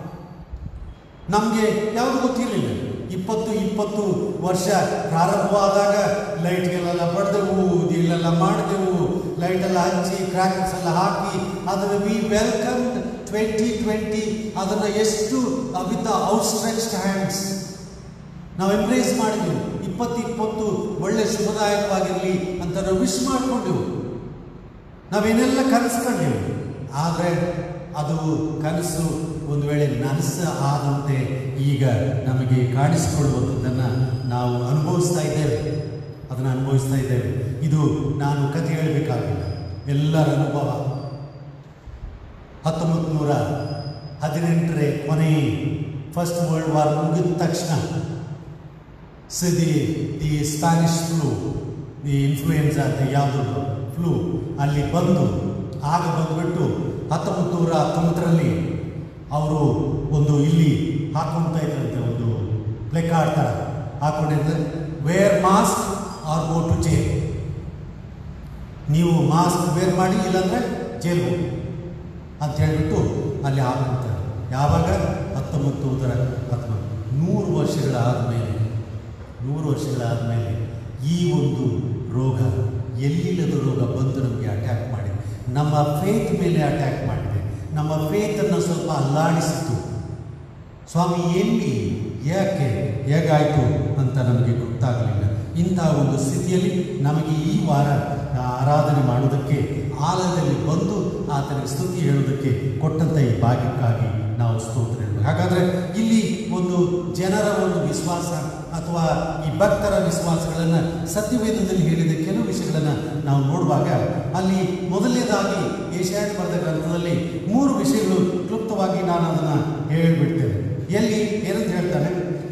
ನಮಗೆ ಯಾವುದು ಗೊತ್ತಿರಲಿಲ್ಲ. 20 ವರ್ಷ ಪ್ರಾರಂಭವಾದಾಗ ಲೈಟ್ಗೆಲ್ಲ ಬಡ್ದೆವು, ಇಲ್ಲೆಲ್ಲ ಮಾಡಿದೆವು, ಲೈಟೆಲ್ಲ ಹಚ್ಚಿ ಕ್ರ್ಯಾಕರ್ಸ್ ಎಲ್ಲ ಹಾಕಿ ಅದನ್ನು ವಿ ವೆಲ್ಕಮ್ 2020. ಅದನ್ನು ಎಷ್ಟು ವಿತ್ ಔಟ್ಸ್ಟ್ರೆಚ್ಡ್ ಹ್ಯಾಂಡ್ಸ್ ನಾವು ಎಂಬ್ರೇಸ್ ಮಾಡಿದೆವು. 2020 ಒಳ್ಳೆ ಶುಭದಾಯಕವಾಗಿರಲಿ ಅಂತ ನಾವು ವಿಶ್ ಮಾಡಿಕೊಂಡೆವು. ನಾವೇನೆಲ್ಲ ಕನಸ್ಕೊಂಡೆವು. ಆದರೆ ಅದು ಕನಸು ಒಂದು ವೇಳೆ ನನಸು ಆದಂತೆ ಈಗ ನಮಗೆ ಕಾಣಿಸಿಕೊಳ್ಳುವಂಥದ್ದನ್ನು ನಾವು ಅನುಭವಿಸ್ತಾ ಇದ್ದೇವೆ. ಇದು ನಾನು ಕಥೆ ಹೇಳಬೇಕಾಗಿಲ್ಲ, ಎಲ್ಲರ ಅನುಭವ. 1918 ಕೊನೆ ಫಸ್ಟ್ ವರ್ಲ್ಡ್ ವಾರ್ ಮುಗಿದ ತಕ್ಷಣ the Spanish flu, the influenza ಅಂತ ಯಾವುದು ಫ್ಲೂ ಅಲ್ಲಿ ಬಂದುಬಿಟ್ಟು 1919ರಲ್ಲಿ ಅವರು ಒಂದು ಇಲ್ಲಿ ಹಾಕ್ಕೊಳ್ತಾ ಇದ್ರಂತೆ, ಒಂದು ಪ್ಲೇಕಾರ್ಡ್ ಥರ ಹಾಕ್ಕೊಂಡಿರ್ತಾರೆ, wear mask or go to jail. ನೀವು ಮಾಸ್ಕ್ ವೇರ್ ಮಾಡಿ, ಇಲ್ಲಾಂದರೆ ಜೈಲ್ ಹೋಗಿ ಅಂತ ಹೇಳಿಬಿಟ್ಟು ಅಲ್ಲಿ ಹಾಕ್ಕೊಳ್ತಾರೆ. ಯಾವಾಗ 100 ವರ್ಷಗಳಾದಮೇಲೆ ಈ ಒಂದು ರೋಗ, ಎಲ್ಲಿಲ್ಲದ ರೋಗ ಬಂದು ನಮಗೆ ಅಟ್ಯಾಕ್ ಮಾಡಿದೆ, ನಮ್ಮ ಫೇತ್ ಮೇಲೆ ಅಟ್ಯಾಕ್ ಮಾಡಿದೆ, ನಮ್ಮ ಫೇತನ್ನು ಸ್ವಲ್ಪ ಅಲ್ಲಾಡಿಸಿತು. ಸ್ವಾಮಿ ಎಲ್ಲಿ, ಯಾಕೆ, ಹೇಗಾಯಿತು ಅಂತ ನಮಗೆ ಗೊತ್ತಾಗಲಿಲ್ಲ. ಇಂಥ ಒಂದು ಸ್ಥಿತಿಯಲ್ಲಿ ನಮಗೆ ಈ ವಾರ ಆರಾಧನೆ ಮಾಡೋದಕ್ಕೆ, ಆಲಯದಲ್ಲಿ ಬಂದು ಆತನಿಗೆ ಸ್ತುತಿ ಹೇಳೋದಕ್ಕೆ ಕೊಟ್ಟಂಥ ಈ ಭಾಗ್ಯಕ್ಕಾಗಿ ನಾವು ಸ್ತೋತ್ರ ಹೇಳಬೇಕು. ಹಾಗಾದರೆ ಇಲ್ಲಿ ಒಂದು ಜನರ ಒಂದು ವಿಶ್ವಾಸ ಅಥವಾ ಈ ಭಕ್ತರ ವಿಶ್ವಾಸಗಳನ್ನು ಸತ್ಯವೇದದಲ್ಲಿ ಹೇಳಿದ ಕೆಲವು ವಿಷಯಗಳನ್ನು ನಾವು ನೋಡುವಾಗ ಅಲ್ಲಿ ಮೊದಲನೇದಾಗಿ ಯೆಶಾಯನ ಬರೆದ ಗ್ರಂಥದಲ್ಲಿ 3 ವಿಷಯಗಳು ಕ್ಲುಪ್ತವಾಗಿ ನಾನು ಅದನ್ನು ಹೇಳಿಬಿಡ್ತೇನೆ. ಎಲ್ಲಿ ಏನಂತ ಹೇಳ್ತಾನೆ,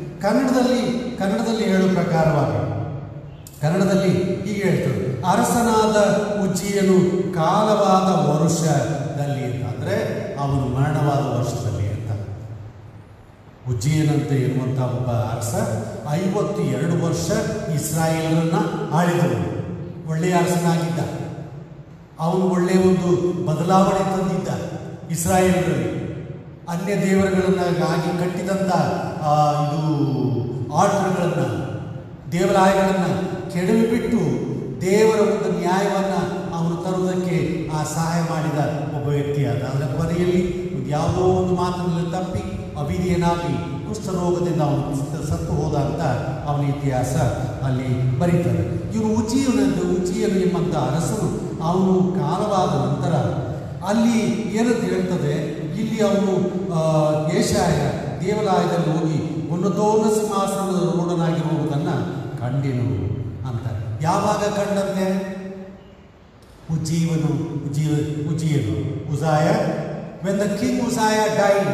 ಕನ್ನಡದಲ್ಲಿ ಹೇಳೋ ಪ್ರಕಾರವಾಗಿ ಕನ್ನಡದಲ್ಲಿ ಹೀಗೆ ಹೇಳ್ತಾರೆ, ಅರಸನಾದ ಉಜ್ಜೀಯನು ಕಾಲವಾದ ವರುಷದಲ್ಲಿ ಅಂತ, ಅಂದರೆ ಅವನು ಮರಣವಾದ ವರ್ಷದಲ್ಲಿ ಅಂತ. ಉಜ್ಜೀಯನಂತೆ ಇರುವಂಥ ಒಬ್ಬ ಅರಸ 52 ವರ್ಷ ಇಸ್ರಾಯೇಲರನ್ನು ಆಳಿದನು. ಒಳ್ಳೆಯ ಅರಸನಾಗಿದ್ದ, ಅವನು ಒಳ್ಳೆಯ ಒಂದು ಬದಲಾವಣೆ ತಂದಿದ್ದ. ಇಸ್ರಾಯೇಲರಲ್ಲಿ ಅನ್ಯ ದೇವರುಗಳನ್ನಾಗಿ ಕಟ್ಟಿದಂಥ ಇದು ಆರ್ಡರ್ಗಳನ್ನು, ದೇವಾಲಯಗಳನ್ನು ಕೆಡವಿಬಿಟ್ಟು ದೇವರ ಒಂದು ನ್ಯಾಯವನ್ನು ಅವನು ತರುವುದಕ್ಕೆ ಸಹಾಯ ಮಾಡಿದ ಒಬ್ಬ ವ್ಯಕ್ತಿಯಾದ. ಅದರ ಕೊನೆಯಲ್ಲಿ ಯಾವುದೋ ಒಂದು ಮಾತಿನಲ್ಲಿ ತಪ್ಪಿ ಅವಿಧಿಯನಾಗಿ ಕುಷ್ಠರೋಗದಿಂದ ಅವನು ಸತ್ತು ಹೋದ ಅಂತ ಅವನ ಇತಿಹಾಸ ಅಲ್ಲಿ ಬರೀತಾರೆ. ಇವನು ಉಜ್ಜೀಯನು ಎಂಬಂಥ ಅರಸನು ಅವನು ಕಾಲವಾದ ನಂತರ ಅಲ್ಲಿ ಏನಂತ ಹೇಳ್ತದೆ, ಇಲ್ಲಿ ಅವನು ಯೆಶಾಯ ದೇವಾಲಯದಲ್ಲಿ ಹೋಗಿ ಉನ್ನತೋನ್ನ ಸಿಂಹಾಸನದ ರೂಢನಾಗಿರುವುದನ್ನು ಕಂಡೆನು ಅಂತ. ಯಾವಾಗ ಕಂಡಂತೆ? ಉಜ್ಜೀಯನು ಉಜಾಯ, when the king Uzziah died,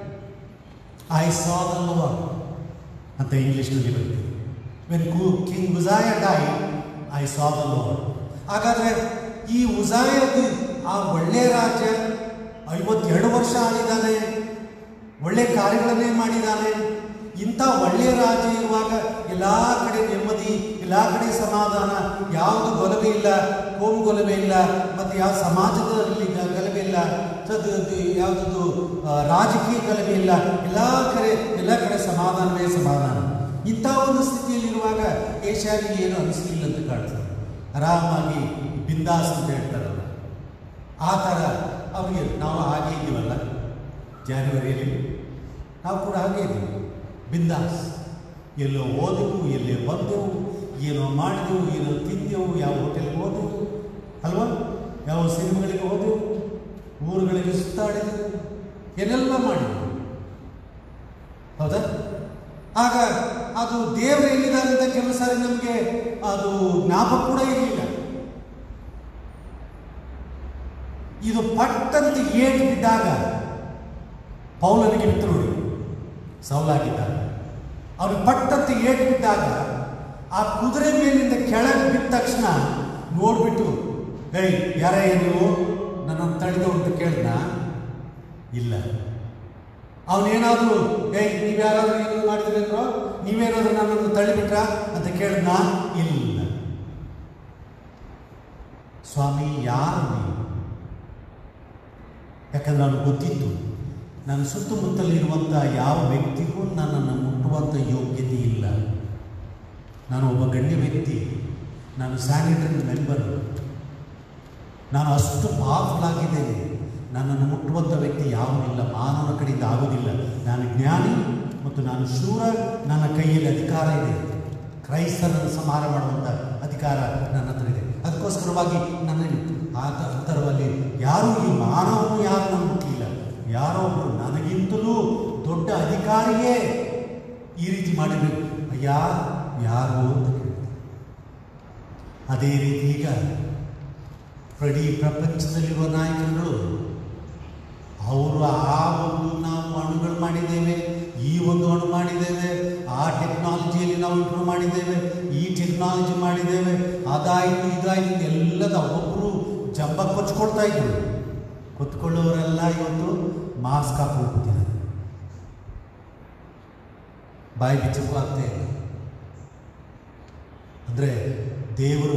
I saw the Lord ಅಂತ ಇಂಗ್ಲೀಷ್ನಲ್ಲಿ ಬರ್ತದೆ. when king Uzziah died, I saw the Lord. ಹಾಗಾದರೆ ಈ ಉಜಾಯದು ಆ ಒಳ್ಳೆಯ ರಾಜ್ಯ 52 ವರ್ಷ ಆಳಿದ್ದಾನೆ, ಒಳ್ಳೆಯ ಕಾರ್ಯಗಳನ್ನೇ ಮಾಡಿದ್ದಾನೆ. ಇಂಥ ಒಳ್ಳೆಯ ರಾಜ್ಯ ಇರುವಾಗ ಎಲ್ಲ ಕಡೆ ನೆಮ್ಮದಿ, ಎಲ್ಲ ಕಡೆ ಸಮಾಧಾನ, ಯಾವುದು ಗಲಭೆ ಇಲ್ಲ, ಕೋಮು ಗಲಭೆ ಇಲ್ಲ, ಮತ್ತು ಯಾವ ಸಮಾಜದಲ್ಲಿ ಗಲಭೆ ಇಲ್ಲ, ಯಾವುದದ್ದು ರಾಜಕೀಯ ಗಲಭೆ ಇಲ್ಲ, ಎಲ್ಲ ಕಡೆ ಸಮಾಧಾನವೇ ಸಮಾಧಾನ. ಇಂಥ ಒಂದು ಸ್ಥಿತಿಯಲ್ಲಿರುವಾಗ ಯೆಶಾಯನಿಗೆ ಏನು ಅನಿಸಲಿಲ್ಲ ಅಂತ ಕಾಣ್ತದೆ. ಆರಾಮಾಗಿ ಬಿಂದಾಸ್ ಅಂತ ಹೇಳ್ತಾರಲ್ಲ, ಆ ಥರ ಅವರಿಗೆ ನಾವು ಹಾಗೆ ಇದ್ದೀವಲ್ಲ, ಜಾನ್ವರಿಯಲ್ಲಿ ನಾವು ಕೂಡ ಹಾಗೆ ಇದ್ದೀವಿ, ಬಿಂದಾಸ್. ಎಲ್ಲೋ ಹೋದೆವು, ಎಲ್ಲೇ ಬಂದೆವು, ಏನೋ ಮಾಡಿದೆವು, ಏನೋ ತಿಂದೆವು, ಯಾವ ಹೋಟೆಲ್ಗೆ ಹೋದೆವು ಅಲ್ವಾ, ಯಾವ ಸಿನಿಮಾಗಳಿಗೆ ಹೋದೆವು, ಊರುಗಳಿಗೆ ಸುತ್ತಾಡಿದೆವು, ಏನೆಲ್ಲ ಮಾಡಿದೆವು, ಹೌದಾ? ಆಗ ಅದು ದೇವರು ಎಲ್ಲಿದ್ದಾರೆ ಅಂತ ಕೆಲವು ಸಾರಿ ನಮಗೆ ಅದು ಜ್ಞಾಪಕ ಕೂಡ ಇರಲಿಲ್ಲ. ಇದು ಪಟ್ಟಂತ ಏಟು ಬಿದ್ದಾಗ ಪೌಲನಿಗೆ ಬಿತ್ತು ನೋಡಿ, ಸೌಲಾಗಿದ್ದಾಗ ಅವನು ಪಟ್ಟಂತೆ ಏಟು ಬಿದ್ದಾಗ ಆ ಕುದುರೆ ಮೇಲಿಂದ ಕೆಳಗೆ ಬಿದ್ದ ತಕ್ಷಣ ನೋಡ್ಬಿಟ್ಟು, ಏಯ್ ಯಾರ ನೀವು ನನ್ನನ್ನು ತಡೆದು ಅಂತ ಕೇಳ್ದ? ಇಲ್ಲ. ಅವನೇನಾದರೂ ಏಯ್ ನೀವ್ಯಾರಾದ್ರೂ ಏನು ಮಾಡಿದ್ರಿ ಅಂದ್ರೋ, ನೀವೇನಾದ್ರೂ ನನ್ನನ್ನು ತಳ್ಳಿಬಿಟ್ರ ಅಂತ ಕೇಳ್ದ? ಇಲ್ಲ. ಸ್ವಾಮಿ ಯಾರು ನೀವು? ಯಾಕಂದ್ರೆ ಅವನು ಗೊತ್ತಿತ್ತು, ನನ್ನ ಸುತ್ತಮುತ್ತಲಿರುವಂಥ ಯಾವ ವ್ಯಕ್ತಿಗೂ ನನ್ನನ್ನು ಮುಟ್ಟುವಂಥ ಯೋಗ್ಯತೆ ಇಲ್ಲ. ನಾನು ಒಬ್ಬ ಗಣ್ಯ ವ್ಯಕ್ತಿ, ನಾನು ಸ್ಯಾನಿಟರಿ ಮೆಂಬರ್, ನಾನು ಅಷ್ಟು ಪವರ್ಫುಲ್ ಆಗಿದ್ದೇನೆ, ನನ್ನನ್ನು ಮುಟ್ಟುವಂಥ ವ್ಯಕ್ತಿ ಯಾವನಿಲ್ಲ, ಮಾನವನ ಕಡೆಯಿಂದ ಆಗೋದಿಲ್ಲ. ನಾನು ಜ್ಞಾನಿ ಮತ್ತು ನಾನು ಶೂರ, ನನ್ನ ಕೈಯಲ್ಲಿ ಅಧಿಕಾರ ಇದೆ, ಕ್ರೈಸ್ತರನ್ನು ಸಂಹಾರ ಮಾಡುವಂಥ ಅಧಿಕಾರ ನನ್ನ ಹತ್ರ ಇದೆ. ಅದಕ್ಕೋಸ್ಕರವಾಗಿ ನನ್ನ ಅಂತರದಲ್ಲಿ ಯಾರೂ ಈ ಮಾನವನು ಯಾರು ನನ್ನ ಮುಟ್ಟಲಿಲ್ಲ. ಯಾರೋ ಒಬ್ಬರು ನನಗಿಂತಲೂ ದೊಡ್ಡ ಅಧಿಕಾರಿಯೇ ಈ ರೀತಿ ಮಾಡಿರಬೇಕು. ಯಾರು ಅಂತ ಕೇಳ್ತಾರೆ. ಅದೇ ರೀತಿ ಈಗ ಇಡೀ ಪ್ರಪಂಚದಲ್ಲಿರುವ ನಾಯಕರುಗಳು ಅವರು ಆ ಒಂದು ನಾವು ಅಣುಗಳು ಮಾಡಿದ್ದೇವೆ, ಈ ಒಂದು ಅಣು ಮಾಡಿದ್ದೇವೆ, ಆ ಟೆಕ್ನಾಲಜಿಯಲ್ಲಿ ನಾವು ಇಂಪ್ರೂವ್ ಮಾಡಿದ್ದೇವೆ, ಈ ಟೆಕ್ನಾಲಜಿ ಮಾಡಿದ್ದೇವೆ, ಅದಾಯಿತು ಇದಾಯಿತು ಎಲ್ಲದ ಒಬ್ಬರು ಜಂಬ ಕೊಚ್ಕೊಳ್ತಾ ಇದ್ರು. ಕೂತ್ಕೊಳ್ಳೋರೆಲ್ಲ ಇವತ್ತು ಮಾಸ್ಕ್ ಹಾಕೋಗ್ತಿದ್ದಾರೆ, ಬಾಯಿ ಬಿಚ್ಚಕ್ಕೂ ಆಗ್ತಾ ಇಲ್ಲ. ಅಂದರೆ ದೇವರು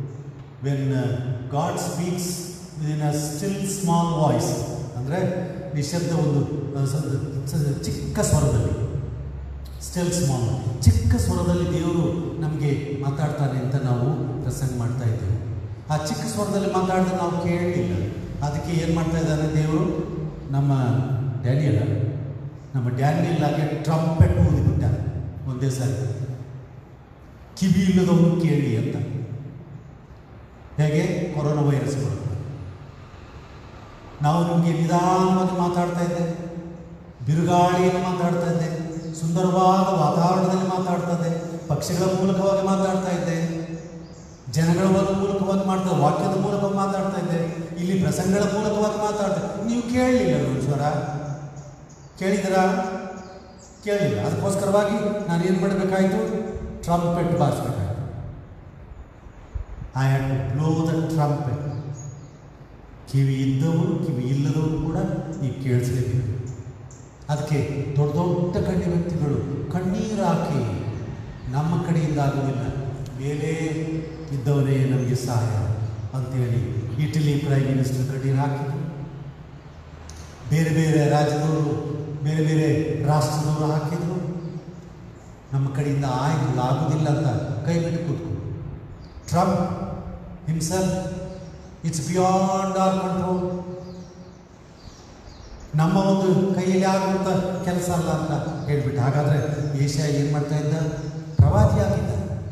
when God speaks in a still small voice, ಅಂದರೆ ನಿಶಬ್ದ ಒಂದು ಚಿಕ್ಕ ಸ್ವರದಲ್ಲಿ, ಸ್ಟಿಲ್ ಸ್ಮಾಲ್, ಚಿಕ್ಕ ಸ್ವರದಲ್ಲಿ ದೇವರು ನಮಗೆ ಮಾತಾಡ್ತಾನೆ ಅಂತ ನಾವು ಪ್ರಸಂಗ ಮಾಡ್ತಾ ಇದ್ದೇವೆ. ಆ ಚಿಕ್ಕ ಸ್ವರದಲ್ಲಿ ಮಾತಾಡಿದ್ರೆ ನಾವು ಕೇಳಲಿಲ್ಲ. ಅದಕ್ಕೆ ಏನು ಮಾಡ್ತಾ ಇದ್ದಾನೆ ದೇವರು? ನಮ್ಮ ಡ್ಯಾನಿಯಲ್ಲಾಗೆ ಟ್ರಂಪೆಟ್ ಊದಿಬಿಟ್ಟ ಒಂದೇ ಸಾರಿ, ಕಿವಿ ಇಲ್ಲದವನು ಕೇಳಿ ಅಂತ. ಹೇಗೆ ಕೊರೋನಾ ವೈರಸ್ ಬರುತ್ತೆ. ನಾವು ನಿಮಗೆ ನಿಧಾನವಾಗಿ ಮಾತಾಡ್ತಾ ಇದ್ದೆ, ಬಿರುಗಾಳಿಯಲ್ಲಿ ಮಾತಾಡ್ತಾ ಇದ್ದೆ, ಸುಂದರವಾದ ವಾತಾವರಣದಲ್ಲಿ ಮಾತಾಡ್ತಾ ಇದ್ದೆ, ಪಕ್ಷಿಗಳ ಮೂಲಕವಾಗಿ ಮಾತಾಡ್ತಾ ಇದ್ದೆ, ಜನಗಳ ಮೂಲಕವಾಗಿ ಮಾಡ್ತಾ, ವಾಕ್ಯದ ಮೂಲಕವಾಗಿ ಮಾತಾಡ್ತಾ ಇದ್ದೆ, ಇಲ್ಲಿ ಪ್ರಸಂಗಗಳ ಮೂಲಕವಾಗಿ ಮಾತಾಡ್ತಾ. ನೀವು ಕೇಳಲಿಲ್ಲ ಸ್ವರ, ಕೇಳಿದಿರಾ? ಕೇಳಿಲ್ಲ. ಅದಕ್ಕೋಸ್ಕರವಾಗಿ ನಾನು ಏನು ಮಾಡಬೇಕಾಯಿತು? ಟ್ರಂಪೆಟ್ ಬಾರಿಸ್ಬೇಕಾಯ್ತು. I had to blow the trumpet. ಕಿವಿ ಇದ್ದವರು ಕಿವಿ ಇಲ್ಲದವರು ಕೂಡ ಈಗ ಕೇಳಿಸಲೇಬೇಕು. ಅದಕ್ಕೆ ದೊಡ್ಡ ದೊಡ್ಡ ಗಣ್ಯ ವ್ಯಕ್ತಿಗಳು ಕಣ್ಣೀರು ಹಾಕಿ ನಮ್ಮ ಕಡೆಯಿಂದ ಆಗುವುದಿಲ್ಲ, ಮೇಲೆ ಇದ್ದವರೇ ನಮಗೆ ಸಹಾಯ ಅಂತೇಳಿ ಇಟಲಿ ಪ್ರೈಮ್ ಮಿನಿಸ್ಟರ್ ಕಣ್ಣೀರು ಹಾಕಿದರು. ಬೇರೆ ಬೇರೆ ರಾಜ್ಯದವರು, ಬೇರೆ ಬೇರೆ ರಾಷ್ಟ್ರದವರು ಹಾಕಿದರು. ನಮ್ಮ ಕಡೆಯಿಂದ ಆಗುವುದಿಲ್ಲ ಅಂತ ಕೈ ಬಿಟ್ಟು ಕೂತ್ಕೊಂಡು Trump himself, it's beyond our control, ನಮ್ಮ ಒಂದು ಕೈಯಲ್ಲಿ ಆಗುವಂಥ ಕೆಲಸ ಅಲ್ಲ ಅಂತ ಹೇಳ್ಬಿಟ್ಟು. ಹಾಗಾದರೆ ಏಷ್ಯಾ ಏನು ಮಾಡ್ತಾ ಇದ್ದ? ಪ್ರವಾದಿಯಾಗಿದ್ದ,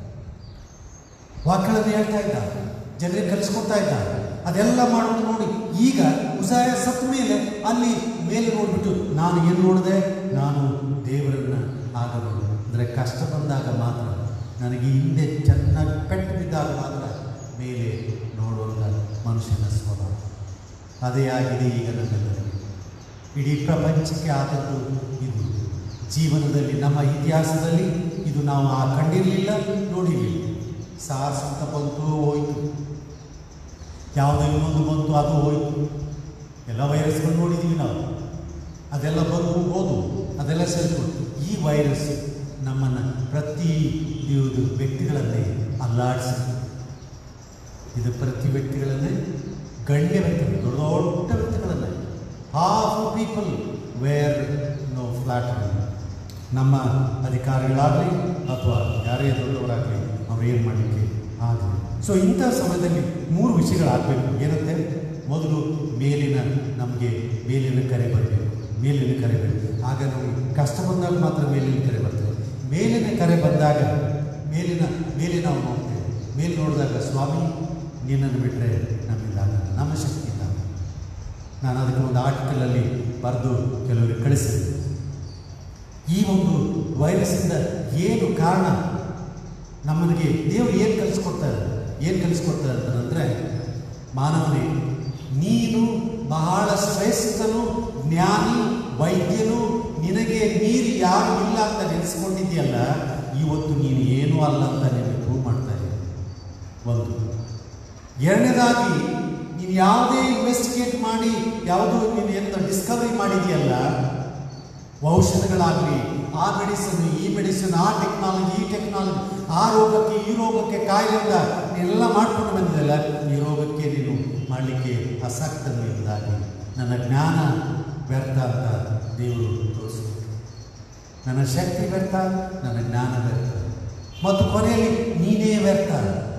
ವಾಕ್ಯಗಳನ್ನು ಹೇಳ್ತಾ ಇದ್ದ, ಜನರಿಗೆ ಕಲಿಸ್ಕೊಡ್ತಾ ಇದ್ದ. ಅದೆಲ್ಲ ಮಾಡೋದು ನೋಡಿ ಈಗ ಉಸಾಯ ಸತ್ತ ಮೇಲೆ ಅಲ್ಲಿ ಮೇಲೆ ನೋಡಿಬಿಟ್ಟು ನಾನು ಏನು ನೋಡಿದೆ? ನಾನು ದೇವರನ್ನು ಆಗ ನೋಡಿದೆ. ಅಂದರೆ ಕಷ್ಟ ಬಂದಾಗ ಮಾತ್ರ, ನನಗೆ ಹಿಂದೆ ಚೆನ್ನಾಗಿ ಪೆಟ್ಟು ಬಿದ್ದಾಗ ಮಾತ್ರ ಮೇಲೆ ನೋಡುವಂಥ ಮನುಷ್ಯನ ಸ್ವಭಾವ. ಅದೇ ಆಗಿದೆ ಈಗ ನನ್ನೆಲ್ಲರಿಗೆ. ಇಡೀ ಪ್ರಪಂಚಕ್ಕೆ ಆದದ್ದು ಇದು. ಜೀವನದಲ್ಲಿ, ನಮ್ಮ ಇತಿಹಾಸದಲ್ಲಿ ಇದು ನಾವು ಕಂಡಿರಲಿಲ್ಲ, ನೋಡಿರಲಿಲ್ಲ. ಸಾರ್ಸ್ ಅಂತ ಬಂತು, ಹೋಯಿತು. ಯಾವುದೋ ಇನ್ನೊಂದು ಬಂತು, ಅದು ಹೋಯಿತು. ಎಲ್ಲ ವೈರಸ್ಗಳು ನೋಡಿದ್ದೀವಿ ನಾವು. ಅದೆಲ್ಲ ಬಂದು ಹೋದು, ಅದೆಲ್ಲ ಸೇರಿಕೊಂಡು ಈ ವೈರಸ್ ನಮ್ಮನ್ನು ಪ್ರತಿ ವ್ಯಕ್ತಿಗಳನ್ನೇ ಅಲ್ಲಾಡಿಸಿ, ಇದು ಪ್ರತಿ ವ್ಯಕ್ತಿಗಳನ್ನೇ, ಗಣ್ಯ ವ್ಯಕ್ತಿಗಳು, ದೊಡ್ಡ ದೊಡ್ಡ ವ್ಯಕ್ತಿಗಳನ್ನೇ, half people where no flattery. ನಮ್ಮ ಅಧಿಕಾರಿಗಳಾಗಲಿ ಅಥವಾ ಯಾರೇ ದೊಡ್ಡವರಾಗಲಿ ಅವ್ರು ಏನು ಮಾಡಲಿಕ್ಕೆ ಆಗಲಿ. ಸೊ ಇಂಥ ಸಮಯದಲ್ಲಿ 3 ವಿಷಯಗಳಾಗಬೇಕು. ಏನಂತೆ? ಮೊದಲು ನಮಗೆ ಮೇಲಿನ ಕರೆ ಬರಬೇಕು, ಮೇಲಿನ ಕರೆ ಬರಬೇಕು. ಆಗ ನಮಗೆ ಕಷ್ಟ ಬಂದಾಗ ಮಾತ್ರ ಮೇಲಿನ ಕರೆ ಬರ್ತದೆ. ಮೇಲಿನ ಕರೆ ಬಂದಾಗ ಮೇಲೆ ನಾವು ನೋಡ್ತೇವೆ. ಮೇಲೆ ನೋಡಿದಾಗ ಸ್ವಾಮಿ ನಿನ್ನನ್ನು ಬಿಟ್ಟರೆ ನಮ್ಮಿಂದಾಗ, ನಮ್ಮ ಶಕ್ತಿ ಇಲ್ಲ. ನಾನು ಅದಕ್ಕೆ ಒಂದು ಆರ್ಟಿಕಲಲ್ಲಿ ಬರೆದು ಕೆಲವರಿಗೆ ಕಳಿಸಿದೆ. ಈ ಒಂದು ವೈರಸ್ಸಿಂದ ಏನು ಕಾರಣ, ನಮ್ಮನಿಗೆ ದೇವರು ಏನು ಕಲಿಸ್ಕೊಡ್ತಾರೆ ಅಂತಂದರೆ, ಮಾನವನೇ ನೀನು ಬಹಳ ಶ್ರೇಷ್ಠನು, ಜ್ಞಾನಿ, ವೈದ್ಯನು, ನಿನಗೆ ಮೀರಿ ಯಾರು ಇಲ್ಲ ಅಂತ ನೆನೆಸ್ಕೊಂಡಿದ್ದೀಯಲ್ಲ, ಇವತ್ತು ನೀನು ಏನೂ ಅಲ್ಲ ಅಂತ ನಿನಗೆ ಪ್ರೂವ್ ಮಾಡ್ತಾ ಇದ್ದೀನಿ. ಒಂದು. ಎರಡನೇದಾಗಿ, ನೀನು ಯಾವುದೇ ಇನ್ವೆಸ್ಟಿಗೇಟ್ ಮಾಡಿ ಯಾವುದೋ ನೀನು ಏನು ಡಿಸ್ಕವರಿ ಮಾಡಿದೆಯಲ್ಲ, ಔಷಧಗಳಾಗಲಿ, ಆ ಮೆಡಿಸಿನ್, ಈ ಮೆಡಿಸಿನ್, ಆ ಟೆಕ್ನಾಲಜಿ, ಈ ಟೆಕ್ನಾಲಜಿ, ಆ ರೋಗಕ್ಕೆ ಈ ರೋಗಕ್ಕೆ ಕಾಯಿಲೆಯಿಂದ ನೀನೆಲ್ಲ ಮಾಡ್ಕೊಂಡು ಬಂದಿದೆಯಲ್ಲ, ಈ ರೋಗಕ್ಕೆ ನೀನು ಮಾಡಲಿಕ್ಕೆ ಆಸಕ್ತನು ಎಂದಾಗಿ ನನ್ನ ಜ್ಞಾನ ವ್ಯರ್ಥ ಅಂತ ದೇವರು ತೋರಿಸು. ನನ್ನ ಶಕ್ತಿ ವ್ಯರ್ಥ, ನನ್ನ ಜ್ಞಾನ ವ್ಯರ್ಥ, ಮತ್ತು ಕೊನೆಯಲ್ಲಿ ನೀನೇ ವ್ಯರ್ಥ.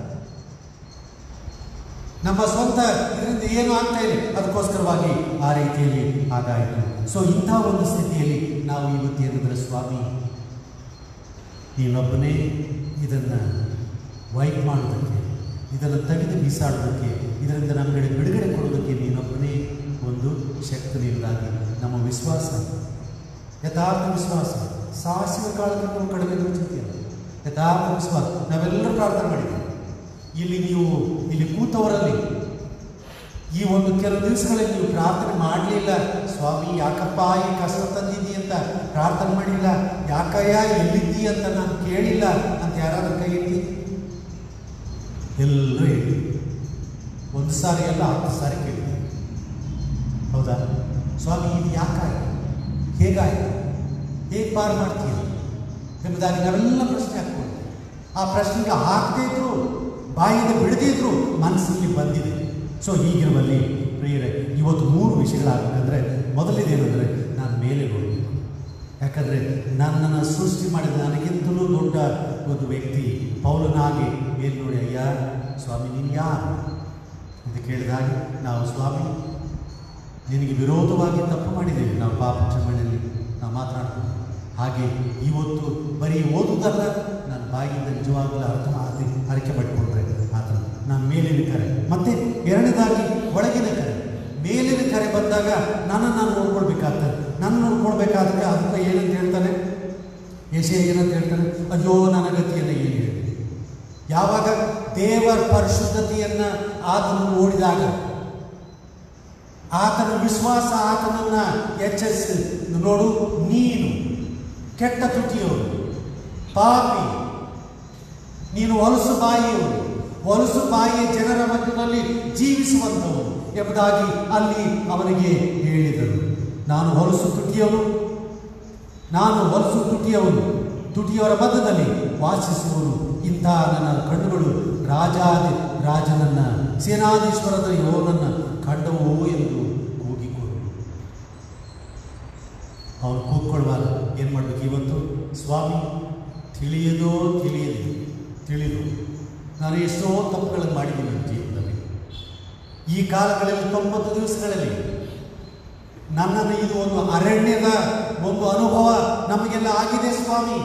ನಮ್ಮ ಸ್ವಂತ ಇದರಿಂದ ಏನು ಆಗ್ತಾ ಇದೆ, ಅದಕ್ಕೋಸ್ಕರವಾಗಿ ಆ ರೀತಿಯಲ್ಲಿ ಆಗಾಯಿತು. ಸೊ ಇಂಥ ಒಂದು ಸ್ಥಿತಿಯಲ್ಲಿ ನಾವು ಇವತ್ತು ಏನಿದ್ರೆ, ಸ್ವಾಮಿ ನೀನೊಬ್ಬನೇ ಇದನ್ನು ವೈಪ್ ಮಾಡೋದಕ್ಕೆ, ಇದನ್ನು ತೆಗೆದು ಬೀಸಾಡೋದಕ್ಕೆ, ಇದರಿಂದ ನಮಗೆ ಬಿಡುಗಡೆ ಕೊಡೋದಕ್ಕೆ ನೀನೊಬ್ಬನೇ ಒಂದು ಶಕ್ತಿಯಿಂದಾಗಿ ನಮ್ಮ ವಿಶ್ವಾಸ, ಯಥಾರ್ಥ ವಿಶ್ವಾಸ, ಸಾಹಸಿಕ ಕಾಲಕ್ಕೆ ಕಡಿಮೆ ರುಚಿತಿಯಲ್ಲ, ಯಥಾರ್ಥ ವಿಶ್ವಾಸ ನಾವೆಲ್ಲರೂ ಪ್ರಾರ್ಥನೆ ಮಾಡಿದ್ದೀವಿ. ಇಲ್ಲಿ ಕೂತವರಲ್ಲಿ ಈ ಒಂದು ಕೆಲವು ದಿವಸಗಳಲ್ಲಿ ನೀವು ಪ್ರಾರ್ಥನೆ ಮಾಡಲಿಲ್ಲ, ಸ್ವಾಮಿ ಯಾಕಪ್ಪ ಈ ಕಷ್ಟ ತಂದಿದ್ದೀ ಅಂತ ಪ್ರಾರ್ಥನೆ ಮಾಡಿಲ್ಲ, ಯಾಕಯ್ಯ ಎಲ್ಲಿದ್ದೀ ಅಂತ ನಾನು ಕೇಳಿಲ್ಲ ಅಂತ ಯಾರಾದ್ರೂ ಕೈ ಎತ್ತಿ? ಎಲ್ಲರೂ ಹೇಳಿ, 1 ಸಾರಿ ಅಲ್ಲ 10 ಸಾರಿ ಕೇಳಿದ್ದೆ. ಹೌದಾ? ಸ್ವಾಮಿ ಇದು ಯಾಕಾಯಿತು, ಹೇಗಾಯಿತು, ಹೇಗೆ ಪಾರು ಮಾಡ್ತೀಯ ಎಂಬುದಾಗಿ ನಾವೆಲ್ಲ ಪ್ರಶ್ನೆ ಹಾಕ್ಕೊಂಡು, ಆ ಪ್ರಶ್ನೆಗೆ ಹಾಕದೇ ಇದ್ರು, ಬಾಯಿಂದ ಬಿಡದೇ ಇದ್ರು ಮನಸ್ಸಲ್ಲಿ ಬಂದಿದೆ. ಸೊ ಹೀಗಿರುವಲ್ಲಿ ಪ್ರಿಯರೇ, ಇವತ್ತು 3 ವಿಷಯಗಳಾಗಬೇಕಂದ್ರೆ ಮೊದಲನೇದೇನೆಂದರೆ ನಾನು ಮೇಲೆ ನೋಡಬೇಕು. ಯಾಕಂದರೆ ನನ್ನನ್ನು ಸೃಷ್ಟಿ ಮಾಡಿದ ನನಗಿಂತಲೂ ದೊಡ್ಡ ಒಂದು ವ್ಯಕ್ತಿ ಪೌಲನಾಗಿ ಏನು ನೋಡಿ, ಅಯ್ಯ ಸ್ವಾಮಿ ನೀನು ಯಾರು ಅಂತ ಕೇಳಿದಾಗ ನಾವು ಸ್ವಾಮಿ ನಿನಗೆ ವಿರೋಧವಾಗಿ ತಪ್ಪು ಮಾಡಿದ್ದೇವೆ, ನಾವು ಪಾಪ ಕ್ಷಮೆಯಲ್ಲಿ ನಾವು ಮಾತನಾಡ್ತೀವಿ. ಹಾಗೆ ಇವತ್ತು ಬರೀ ಓದುವುದಲ್ಲ, ನನ್ನ ಬಾಯಿಯಿಂದ ನಿಜವಾಗಲೂ ಅರಿಕೆ ಮಾಡಿಕೊಂಡ್ರೆ ಆತನು ನಾನು ಮೇಲಿನ ಕರೆ. ಮತ್ತು ಎರಡನೇದಾಗಿ ಒಳಗಿನ ಕರೆ. ಮೇಲಿನ ಕರೆ ಬಂದಾಗ ನನ್ನನ್ನು ನಾನು ನೋಡ್ಕೊಳ್ಬೇಕಾಗ್ತದೆ. ನನ್ನ ನೋಡ್ಕೊಳ್ಬೇಕಾದಕ್ಕೆ ಅದಕ್ಕೆ ಏನಂತ ಹೇಳ್ತಾನೆ, ಯೆಶಾಯ ಏನಂತ ಹೇಳ್ತಾನೆ, ಅಯ್ಯೋ ನನ್ನ ಗತಿಯನ್ನು ಏನು ಹೇಳಿ. ಯಾವಾಗ ದೇವರ ಪರಿಶುದ್ಧತೆಯನ್ನು ಆತನು ನೋಡಿದಾಗ, ಆತನ ವಿಶ್ವಾಸ ಆತನನ್ನು ಎಚ್ಚರಿಸಿ, ನೋಡು ನೀನು ಕೆಟ್ಟ ತುಟಿಯವರು, ಪಾಪಿ, ನೀನು ಹೊಲಸು ಬಾಯಿಯವರು, ಹೊಲಸು ಬಾಯಿಯ ಜನರ ಮಧ್ಯದಲ್ಲಿ ಜೀವಿಸುವಂಥವರು ಎಂಬುದಾಗಿ ಅಲ್ಲಿ ಅವನಿಗೆ ಹೇಳಿದರು. ನಾನು ಹೊಲಸು ತುಟಿಯವನು, ತುಟಿಯವರ ಮಧ್ಯದಲ್ಲಿ ವಾಸಿಸುವನು. ಇಂಥ ನನ್ನ ಕಣ್ಣುಗಳು ರಾಜನನ್ನು, ಸೇನಾಧೀಶ್ವರದ ಯೋನನ್ನು ಕಂಡವು ಎಂದು ಕೂಗಿಕೊಂಡು ಅವ್ರು ಕೂತ್ಕೊಳ್ಳುವಾಗ ಏನು ಮಾಡಬೇಕು? ಇವತ್ತು ಸ್ವಾಮಿ ತಿಳಿದು ನಾನು ಎಷ್ಟೋ ತಪ್ಪುಗಳನ್ನು ಮಾಡಿದ್ದೀನಿ ನನ್ನ ಜೀವನದಲ್ಲಿ. ಈ ಕಾಲಗಳಲ್ಲಿ 90 ದಿವಸಗಳಲ್ಲಿ ನನ್ನನ್ನು ಇದು ಒಂದು ಅರಣ್ಯದ ಒಂದು ಅನುಭವ ನಮಗೆಲ್ಲ ಆಗಿದೆ ಸ್ವಾಮಿ.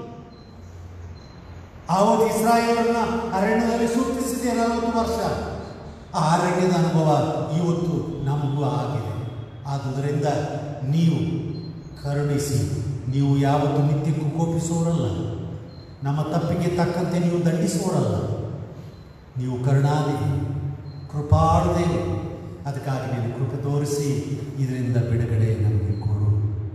ಆವತ್ತು ಇಸ್ರಾಯೇಲರನ್ನ ಅರಣ್ಯದಲ್ಲಿ ಸುತ್ತಿಸಿದೆ 40 ವರ್ಷ. ಆ ಅರಣ್ಯದ ಅನುಭವ ಇವತ್ತು ನಮಗೂ ಆಗಿದೆ. ಆದುದರಿಂದ ನೀವು ಕರುಣಿಸಿ, ನೀವು ಯಾವತ್ತು ನಿತ್ಯಕ್ಕೂ ಕೋಪಿಸೋರಲ್ಲ, ನಮ್ಮ ತಪ್ಪಿಗೆ ತಕ್ಕಂತೆ ನೀವು ದಂಡಿಸೋರಲ್ಲ, ನೀವು ಕರುಣಾನಿಧಿ, ಕೃಪಾಳುದೇವಿ. ಅದಕ್ಕಾಗಿ ನೀನು ಕೃಪೆ ತೋರಿಸಿ ಇದರಿಂದ ಬಿಡುಗಡೆ ನಮಗೆ ಕೊಡು.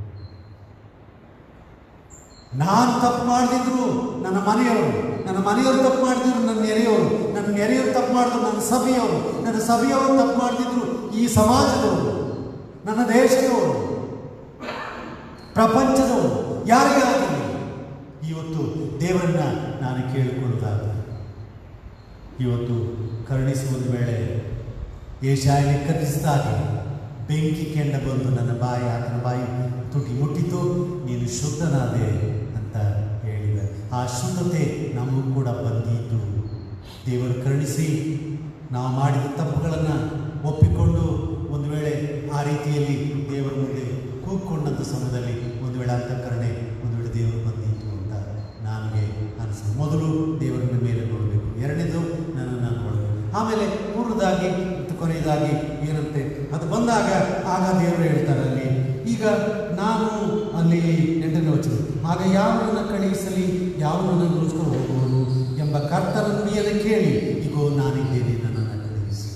ನಾನು ತಪ್ಪು ಮಾಡದಿದ್ರು ನನ್ನ ಮನೆಯವರು ತಪ್ಪು ಮಾಡಿದ್ರು, ನನ್ನ ನೆರೆಯವರು ತಪ್ಪು ಮಾಡಿದ್ರು, ನನ್ನ ಸಭೆಯವರು ತಪ್ಪು ಮಾಡಿದ್ರು, ಈ ಸಮಾಜದವರು, ನನ್ನ ದೇಶದವರು, ಪ್ರಪಂಚದವರು, ಯಾರೇ ಆಗಲಿ ಇವತ್ತು ದೇವರನ್ನ ನಾನು ಕೇಳಿಕೊಳ್ಳುತ್ತಾರೆ. ಇವತ್ತು ಕರುಣಿಸಿ. ಒಂದು ವೇಳೆ ಯೆಶಾಯನ ಕರೆಸಿದಾಗ ಬೆಂಕಿ ಕೆಂಡ ಬಂದು ಆತನ ಬಾಯಿ ತುಟಿ ಮುಟ್ಟಿತು, ನೀನು ಶುದ್ಧನಾದೆ ಅಂತ ಹೇಳಿದ. ಆ ಶುದ್ಧತೆ ನಮಗೂ ಕೂಡ ಬಂದಿದ್ದು. ದೇವರು ಕರುಣಿಸಿ ನಾವು ಮಾಡಿದ ತಪ್ಪುಗಳನ್ನು ಒಪ್ಪಿಕೊಂಡು ಒಂದು ವೇಳೆ ಆ ರೀತಿಯಲ್ಲಿ ದೇವರ ಮುಂದೆ ಕೂಗ್ಕೊಂಡಂಥ ಸಮಯದಲ್ಲಿ ಒಂದು ವೇಳೆ ಅಂತಃಕರಣೆ ಒಂದು ವೇಳೆ ದೇವರು ಬಂದಿತ್ತು ಅಂತ ನನಗೆ ಅನಿಸ್ತದೆ. ಮೊದಲು ದೇವರನ್ನ ಮೇಲೆ ನೋಡಬೇಕು, ಎರಡನೇದು ನನ್ನನ್ನು ನೋಡಬೇಕು, ಆಮೇಲೆ ಮೂರನೇದಾಗಿ ಕೊನೆಯದಾಗಿ ಏನಂತೆ ಅದು ಬಂದಾಗ ಆಗ ದೇವರು ಹೇಳ್ತಾರೆ ಅಲ್ಲಿ, ಈಗ ನಾನು ಅಲ್ಲಿ 8ನೇ ವಚನ, ಆಗ ಯಾವನನ್ನು ಕಳುಹಿಸಲಿ, ಯಾವನನ್ನು ನುಡಿಸ್ಕೊಂಡು ಹೋಗುವನು ಎಂಬ ಕರ್ತನ ನುಡಿಯನ್ನು ಕೇಳಿ, ಈಗೋ ನಾನಿದ್ದೇನೆ, ನನ್ನನ್ನು ಕಳುಹಿಸಿ.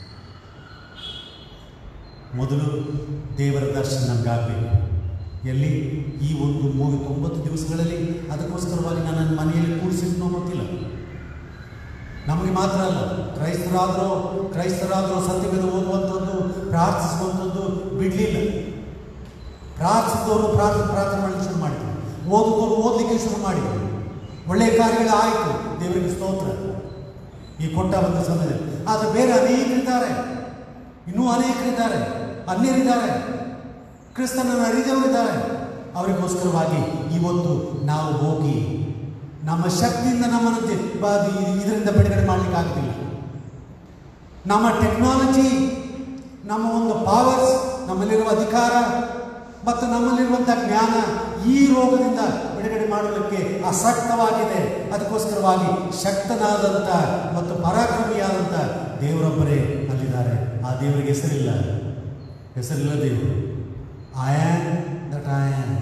ಮೊದಲು ದೇವರ ದರ್ಶನ ನಮಗಾಗಬೇಕು. ಎಲ್ಲಿ? ಈ ಒಂದು 9 ದಿವಸಗಳಲ್ಲಿ. ಅದಕ್ಕೋಸ್ಕರವಾಗಿ ನಾನು ನನ್ನ ಮನೆಯಲ್ಲಿ ಕೂಡಿಸಿದ್ನೋ ಗೊತ್ತಿಲ್ಲ. ನಮಗೆ ಮಾತ್ರ ಅಲ್ಲ, ಕ್ರೈಸ್ತರಾದರೂ ಸತ್ಯವೇದ ಓದುವಂಥದ್ದು, ಪ್ರಾರ್ಥಿಸುವಂಥದ್ದು ಬಿಡಲಿಲ್ಲ. ಪ್ರಾರ್ಥಿಸಿದವರು ಪ್ರಾರ್ಥನೆ ಮಾಡಲಿಕ್ಕೆ ಶುರು ಮಾಡಿದರು, ಓದಲಿಕ್ಕೆ ಶುರು ಮಾಡಿದರು. ಒಳ್ಳೆಯ ಕಾರ್ಯಗಳು ಆಯಿತು, ದೇವರಿಗೆ ಸ್ತೋತ್ರ ಈ ಕೊಟ್ಟ ಒಂದು ಸಮಯದಲ್ಲಿ. ಆದರೆ ಬೇರೆ ಅನೇಕರಿದ್ದಾರೆ, ಇನ್ನೂ ಅನೇಕರಿದ್ದಾರೆ, ಅನ್ಯರಿದ್ದಾರೆ, ಕ್ರಿಸ್ತನನ್ನು ಅರಿದವರಿದ್ದಾರೆ. ಅವರಿಗೋಸ್ಕರವಾಗಿ ಇವತ್ತು ನಾವು ಹೋಗಿ ನಮ್ಮ ಶಕ್ತಿಯಿಂದ ನಮ್ಮನ್ನು ಇದರಿಂದ ಬಿಡುಗಡೆ ಮಾಡಲಿಕ್ಕೆ ಆಗುತ್ತಿಲ್ಲ. ನಮ್ಮ ಟೆಕ್ನಾಲಜಿ, ನಮ್ಮ ಒಂದು ಪವರ್ಸ್, ನಮ್ಮಲ್ಲಿರುವ ಅಧಿಕಾರ ಮತ್ತು ನಮ್ಮಲ್ಲಿರುವಂಥ ಜ್ಞಾನ ಈ ರೋಗದಿಂದ ಬಿಡುಗಡೆ ಮಾಡಲಿಕ್ಕೆ ಅಸಕ್ತವಾಗಿದೆ. ಅದಕ್ಕೋಸ್ಕರವಾಗಿ ಶಕ್ತನಾದಂಥ ಮತ್ತು ಪರಾಕ್ರಮಿಯಾದಂಥ ದೇವರೊಬ್ಬರೇ ಅಲ್ಲಿದ್ದಾರೆ. ಆ ದೇವರಿಗೆ ಹೆಸರಿಲ್ಲ ದೇವರು. I am that I am.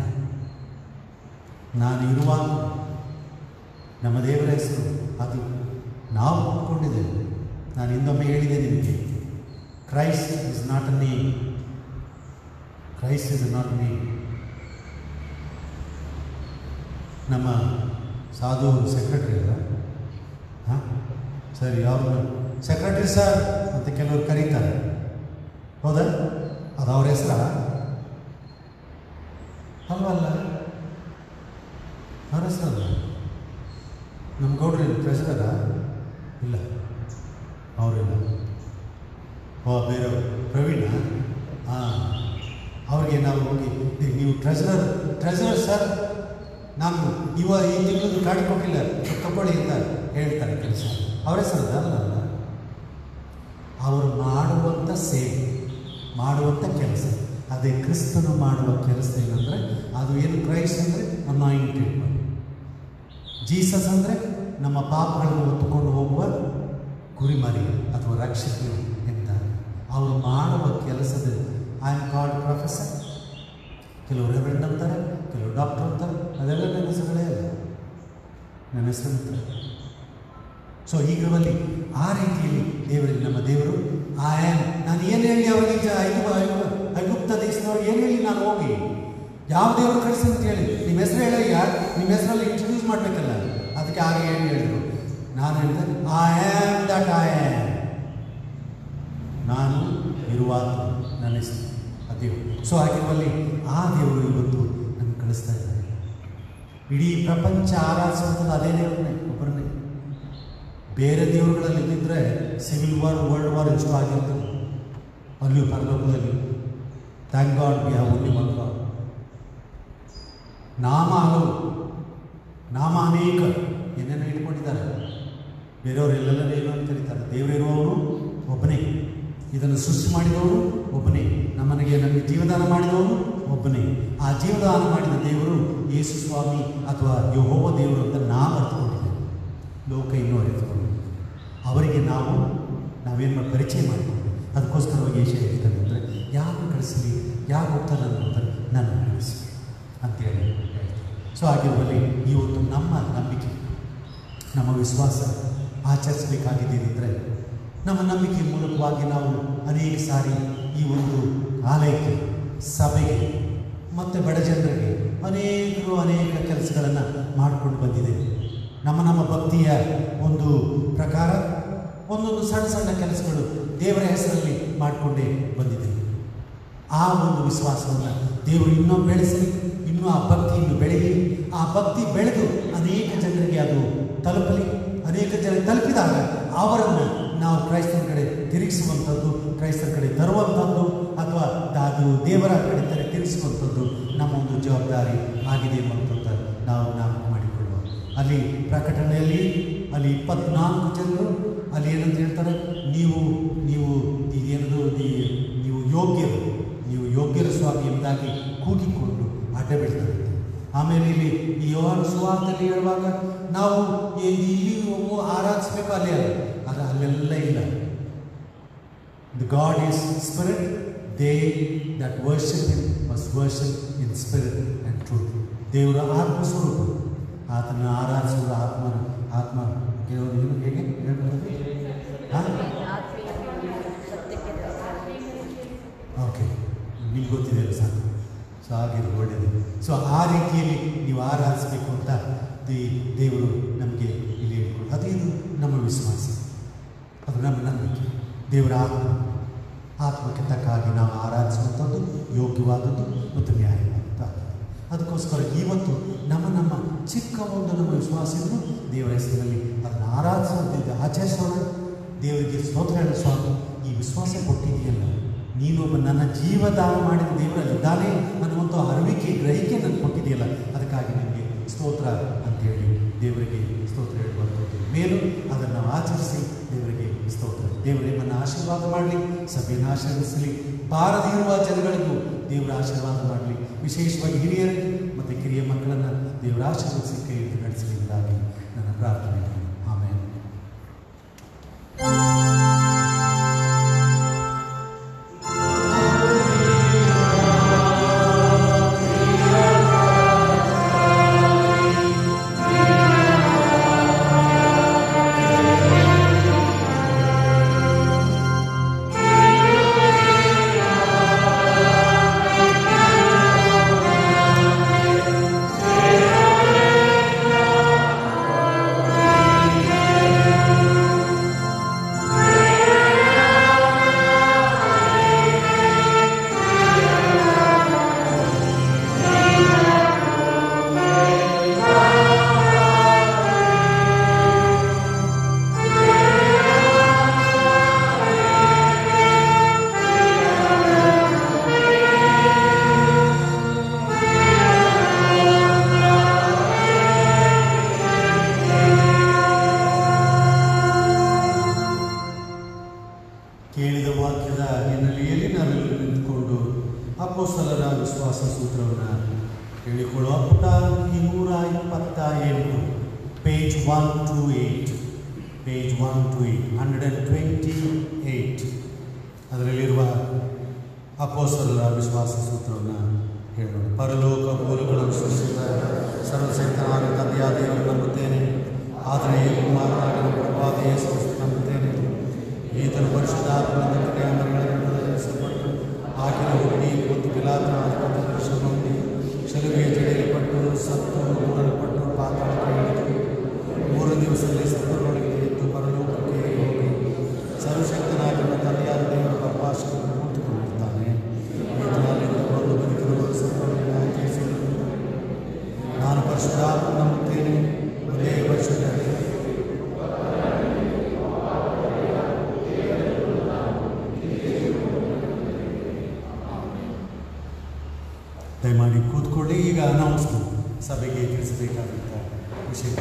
ನಾನು ಇರುವ ನಮ್ಮ ದೇವರ ಹೆಸರು, ಅದು ನಾವು ಒಪ್ಪಿಕೊಂಡಿದ್ದೇವೆ. ನಾನು ಇನ್ನೊಮ್ಮೆ ಹೇಳಿದೆ ನಿಮಗೆ, Christ is not a name. Christ is not name. ನಮ್ಮ ಸಾಧು ಸೆಕ್ರೆಟರಿ ಅಲ್ಲ, ಹಾಂ ಸರಿ, ಅವ್ರನ್ನ ಸೆಕ್ರೆಟರಿ ಸರ್ ಅಂತ ಕೆಲವರು ಕರೀತಾರೆ, ಹೌದಾ? ಅದು ಅವ್ರ ಹೆಸರ ಅಲ್ವಲ್ಲ, ಅವ್ರ ಹೆಸರಲ್ಲ. ನಮ್ಮ ಗೌಡ್ರಿ ಟ್ರೆಷರರ ಇಲ್ಲ, ಅವರಿಲ್ಲ. ಬೇರೆಯವರು ಪ್ರವೀಣ ಅವ್ರಿಗೆ ನಾವು ಹೋಗಿ ನೀವು ಟ್ರೆಜರರ್ ಸರ್, ನಾನು ಈ ತಿಂಗಳು ಗಾಡಿ ಕೊಟ್ಟಿಲ್ಲ ತಗೊಳ್ಳಿ ಅಂತ ಹೇಳ್ತಾರೆ ಕೆಲಸ. ಅವರ ಹೆಸರು ಅಲ್ಲ, ಅವರು ಮಾಡುವಂಥ ಸೇವೆ, ಮಾಡುವಂಥ ಕೆಲಸ, ಅದೇ ಕ್ರಿಸ್ತನು ಮಾಡುವ ಕೆಲಸ ಏನಂದರೆ ಅದು ಏನು? ಕ್ರೈಸ್ಟ್ ಅಂದರೆ ಅನಾಯಿಂಟೆಡ್, ಜೀಸಸ್ ಅಂದರೆ ನಮ್ಮ ಪಾಪಗಳನ್ನು ಹೊತ್ತುಕೊಂಡು ಹೋಗುವ ಕುರಿಮರಿ ಅಥವಾ ರಕ್ಷಕರು ಅಂತ. ಅವರು ಮಾಡುವ ಕೆಲಸದ ಐ ಆಮ್ ಕಾಲ್ಡ್ ಪ್ರೊಫೆಸರ್, ಕೆಲವರು ರೆವರೆಂಡ್ ಅಂತಾರೆ, ಕೆಲವರು ಡಾಕ್ಟರ್ ಅಂತಾರೆ, ಅದೆಲ್ಲ ನನ್ನ ಹೆಸರುಗಳೇ ಅಲ್ಲ, ನನ್ನ ಹೆಸರು ಅಂತಾರೆ. ಸೊ ಈಗರಲ್ಲಿ ಆ ರೀತಿಯಲ್ಲಿ ದೇವರಿಗೆ ನಮ್ಮ ದೇವರು ಐ ಆಮ್, ನಾನು ಏನು ಹೇಳಿ ಅವರಿಗೆ ಐಗುಪ್ತ ದೇಶದವ್ರಿಗೆ ಏನು ಹೇಳಿ ನಾನು ಹೋಗಿ ಯಾವ ದೇವರು ಕಳಿಸಿ ಅಂತ ಹೇಳಿ ನಿಮ್ಮ ಹೆಸರು ಹೇಳಯ್ಯ, ನಿಮ್ಮ ಹೆಸರಲ್ಲಿ ಇಂಟ್ರೊಡ್ಯೂಸ್ ಮಾಡಬೇಕಲ್ಲ, ಅದಕ್ಕೆ ಹಾಗೆ ಏನು ಹೇಳಿದ್ರು? ನಾನು ಹೇಳಿದೆ I am that I am, ನಾನು ಇರುವಾಗ ನನ್ನ ಹೆಸರು ಆ ದೇವರು. ಸೊ ಆಗಿರುವಲ್ಲಿ ಆ ದೇವರು ಇವತ್ತು ನಮ್ಗೆ ಕಳಿಸ್ತಾ ಇದ್ದಾರೆ. ಇಡೀ ಪ್ರಪಂಚ ಆರಾಧಿಸುವಂಥದ್ದು ಅದೇ ದೇವ್ರನ್ನೇ, ಒಬ್ಬರನ್ನೇ. ಬೇರೆ ದೇವರುಗಳಲ್ಲಿ ಇದ್ದಿದ್ರೆ ಸಿವಿಲ್ ವಾರ್, ವರ್ಲ್ಡ್ ವಾರ್ ಎಷ್ಟು ಆಗಿರ್ತದೆ ಅಲ್ಲಿಯೂ ಪರಲೋಕದಲ್ಲಿ. Thank God we have only one God. ನಾಮ ಹಲವು, ನಾಮ ಅನೇಕ, ಏನೇನೋ ಇಟ್ಕೊಂಡಿದ್ದಾರೆ. ಬೇರೆಯವರು ಎಲ್ಲೆಲ್ಲ ಏನು ಅಂತ ಕರೀತಾರೆ. ದೇವರಿರುವವರು ಒಬ್ಬನೇ, ಇದನ್ನು ಸೃಷ್ಟಿ ಮಾಡಿದವರು ಒಬ್ಬನೇ, ನಮಗೆ ಜೀವದಾನ ಮಾಡಿದವರು ಒಬ್ಬನೇ. ಆ ಜೀವದಾನ ಮಾಡಿದ ದೇವರು ಯೇಸು ಸ್ವಾಮಿ ಅಥವಾ ಯೆಹೋವ ದೇವರು ಅಂತ ನಾವು ಅರ್ಥಕೊಂಡಿದ್ದೇವೆ. ಲೋಕ ಇನ್ನೂ ಅರಿತುಕೊಂಡು ಅವರಿಗೆ ನಾವೇನು ಪರಿಚಯ ಮಾಡಿಕೊಂಡು ಅದಕ್ಕೋಸ್ಕರವಾಗಿ ಯೇಸು ಹೇಳ್ತಾನೆ ಅಂದರೆ ಯಾರು ಕಳಿಸಲಿ, ಯಾರು ಹೋಗ್ತಾರೆ ಅಂತಾರೆ, ನನ್ನ ಕಳಿಸಿ ಅಂತೇಳಿ ಹೇಳ್ತಾರೆ. ಸೊ ಆಗಿರುವಲ್ಲಿ ಇವತ್ತು ನಮ್ಮ ನಂಬಿಕೆ, ನಮ್ಮ ವಿಶ್ವಾಸ ಆಚರಿಸಬೇಕಾಗಿದ್ದೇನೆಂದರೆ ನಮ್ಮ ನಂಬಿಕೆ ಮೂಲಕವಾಗಿ ನಾವು ಅನೇಕ ಸಾರಿ ಈ ಒಂದು ಆಲಯಕ್ಕೆ, ಸಭೆಗೆ ಮತ್ತು ಬಡ ಜನರಿಗೆ ಅನೇಕ ಕೆಲಸಗಳನ್ನು ಮಾಡಿಕೊಂಡು ಬಂದಿದ್ದೇವೆ. ನಮ್ಮ ಭಕ್ತಿಯ ಒಂದು ಪ್ರಕಾರ ಒಂದೊಂದು ಸಣ್ಣ ಕೆಲಸಗಳು ದೇವರ ಹೆಸರಲ್ಲಿ ಮಾಡಿಕೊಂಡೇ ಬಂದಿದ್ದೇವೆ. ಆ ಒಂದು ವಿಶ್ವಾಸವನ್ನು ದೇವರು ಇನ್ನೂ ಬೆಳೆಸಲಿ, ಇನ್ನೂ ಆ ಭಕ್ತಿ ಇನ್ನೂ ಬೆಳೆಯಲಿ. ಆ ಭಕ್ತಿ ಬೆಳೆದು ಅನೇಕ ಜನರಿಗೆ ಅದು ತಲುಪಲಿ. ಅನೇಕ ಜನರಿಗೆ ತಲುಪಿದಾಗ ಅವರನ್ನು ನಾವು ಕ್ರೈಸ್ತರ ಕಡೆ ತಿರುಗಿಸುವಂಥದ್ದು, ಕ್ರೈಸ್ತರ ಕಡೆ ತರುವಂಥದ್ದು ಅಥವಾ ಅದು ದೇವರ ಕಡೆ ತಿರುಗಿಸುವಂಥದ್ದು ನಮ್ಮ ಒಂದು ಜವಾಬ್ದಾರಿ ಆಗಿದೆ ಎನ್ನುವಂಥದ್ದು ನಾವು ಮಾಡಿಕೊಳ್ಳುವ. ಅಲ್ಲಿ ಪ್ರಕಟಣೆಯಲ್ಲಿ ಅಲ್ಲಿ 24 ಜನರು ಅಲ್ಲಿ ಏನಂತ ಹೇಳ್ತಾರೆ, ನೀವು ಇದೇನದು ನೀವು ಯೋಗ್ಯರು ಸ್ವಾಮಿ ಎಂಬುದಾಗಿ ಕೂಗಿಕೊಂಡು ಅಡ್ಡ ಬೀಳ್ತಾರೆ. ಆಮೇಲೆ ಇಲ್ಲಿ ಈ ಯೋಹಾನ ಸುವಾರ್ತೆಯಲ್ಲಿ ಹೇಳುವಾಗ ನಾವು ಇಲ್ಲಿ ಆರಾಧಿಸಬೇಕು, ಅಲ್ಲೆಲ್ಲ ಇಲ್ಲ. The God is spirit, they that worship him must worship in spirit and truth. ದೇವರ ಆತ್ಮ ಸ್ವರೂಪ, ಆತನ ಆರಾಧಿಸುವ ಆತ್ಮ ಹೇಗೆ ಹೇಳ್ಬೋದು? ಓಕೆ, ನಿಮ್ಗೆ ಗೊತ್ತಿದೆಯಲ್ಲ ಸಾಕು. ಸೊ ಹಾಗೆ ಒಳ್ಳೆಯದು. ಸೊ ಆ ರೀತಿಯಲ್ಲಿ ನೀವು ಆರಾಧಿಸಬೇಕು ಅಂತ ದೇವರು ನಮಗೆ ಇಲ್ಲಿ ಹೇಳ್ಕೊಡು. ಅದು ಇದು ನಮ್ಮ ವಿಶ್ವಾಸ, ಅದು ನಮ್ಮ ನಂಬಿಕೆ. ದೇವರ ಆತ್ಮಕ್ಕೆ ತಕ್ಕ ಹಾಗೆ ನಾವು ಆರಾಧಿಸುವಂಥದ್ದು ಯೋಗ್ಯವಾದದ್ದು ಮತ್ತು ನ್ಯಾಯವಾದದ್ದು. ಅದಕ್ಕೋಸ್ಕರ ಇವತ್ತು ನಮ್ಮ ಚಿಕ್ಕ ಒಂದು ನಮ್ಮ ವಿಶ್ವಾಸ ಇದ್ದರೂ ದೇವರ ಹೆಸರಿನಲ್ಲಿ ಅದನ್ನು ಆಚರಿಸೋಣ. ದೇವರಿಗೆ ಸ್ತೋತ್ರ ಹೇಳೋ, ಸ್ವಾಮಿ ಈ ವಿಶ್ವಾಸ ಕೊಟ್ಟಿದೆಯಲ್ಲ, ನೀನೊಬ್ಬ ನನ್ನ ಜೀವದಾನ ಮಾಡಿದ ದೇವರಲ್ಲಿದ್ದಾನೆ ಅನ್ನುವಂಥ ಗ್ರಹಿಕೆ ನನಗೆ ಕೊಟ್ಟಿದೆಯಲ್ಲ, ಅದಕ್ಕಾಗಿ ನಿಮಗೆ ಸ್ತೋತ್ರ ಅಂತೇಳಿ ದೇವರಿಗೆ ಸ್ತೋತ್ರ ಹೇಳುವಂಥದ್ದು ಮೇಲು. ಅದನ್ನು ನಾವು ಆಚರಿಸಿ ದೇವರಿಗೆ ಸ್ತೋತ್ರ. ದೇವರು ನಿಮ್ಮನ್ನು ಆಶೀರ್ವಾದ ಮಾಡಲಿ, ಸಭೆಯನ್ನು ಆಶೀರ್ವದಿಸಲಿ, ಬಾರದಿರುವ ಜನಗಳಿಗೂ ದೇವರ ಆಶೀರ್ವಾದ ಮಾಡಲಿ. ವಿಶೇಷವಾಗಿ ಹಿರಿಯರಿಗೆ ಮತ್ತು ಕಿರಿಯ ಮಕ್ಕಳನ್ನು ದೇವರ ಆಶೀರ್ವದಿಸಿ ಕೈ ಹಿಡಿದು ನಡೆಸಲಿದ್ದಾಗಿ ನನ್ನ ಪ್ರಾರ್ಥನೆ. ಆಮೇಲೆ ಅಪೊಸ್ತಲರ ವಿಶ್ವಾಸ ಸೂತ್ರವನ್ನು ಹೇಳಿಕೊಳ್ಳುವ ಪುಟ 228, ಪೇಜ್ 128, ಪೇಜ್ 128 ಅದರಲ್ಲಿರುವ ಅಪೊಸ್ತಲರ ವಿಶ್ವಾಸ ಸೂತ್ರವನ್ನು ಹೇಳೋಣ. ಪರಲೋಕ ಭೂಲೋಕಗಳನ್ನು ಸೃಷ್ಟಿಸಿದ ಸರ್ವಶಕ್ತನಾದ ತಂದೆಯಾದ ದೇವರನ್ನು ನಂಬುತ್ತೇನೆ. ಆದರೆ ಈ ಕುಮಾರನಾದ ನಮ್ಮ ಪ್ರಭುವಾದ ಯೇಸು ಕ್ರಿಸ್ತನನ್ನು ನಂಬುತ್ತೇನೆ. ಈತನು ಪರಿಶುದ್ಧಾತ್ಮನಿಂದ ಕನ್ಯಾಮರಿಯೊಳಗೆ ಧರಿಸಲ್ಪಟ್ಟು ಆಕೆಯ ಹುಟ್ಟಿ ಮತ್ತು ಪಿಲಾತನ ಆಧಿಪತ್ಯದ ಶ್ರಮ ಹೊಂದಿ ಶಿಲುಬೆಯ ಜಡಿಯಲ್ಪಟ್ಟು ಸತ್ತು ಹೂಡಲ್ಪಟ್ಟು ಪಾತಾಳಕ್ಕೆ ಇಳಿದು 3 ದಿವಸದಲ್ಲಿ ಸತ್ತರೊಳಗೆ ಎದ್ದು ಪರಲೋಕಕ್ಕೆ ಹೋಗಿ ಸರ್ವಶಕ್ತನಾದ ನಮ್ಮ ತಂದೆಯಾದ ದೇವರ ಪ್ರಭಾಷೆಯನ್ನು ಕೂತುಕೊಂಡಿರ್ತಾನೆ. ಈತನಲ್ಲಿಂದ ಬಂದು ಬದುಕಿರುವರು ಸತ್ತವರನ್ನು ಜಯಿಸಿದರು. ನಾನು ಪರಿಶುದ್ಧಾತ್ಮ ನಂಬುತ್ತೇನೆ. ಒಂದೇ ಪರಿಶುದ್ಧ ದಯಮಾಡಿ ಕೂತ್ಕೊಳ್ಳಿ. ಈಗ ಅನೌನ್ಸ್ಮೆಂಟ್ ಸಭೆಗೆ ತಿಳಿಸಬೇಕಾದಂಥ ವಿಷಯ.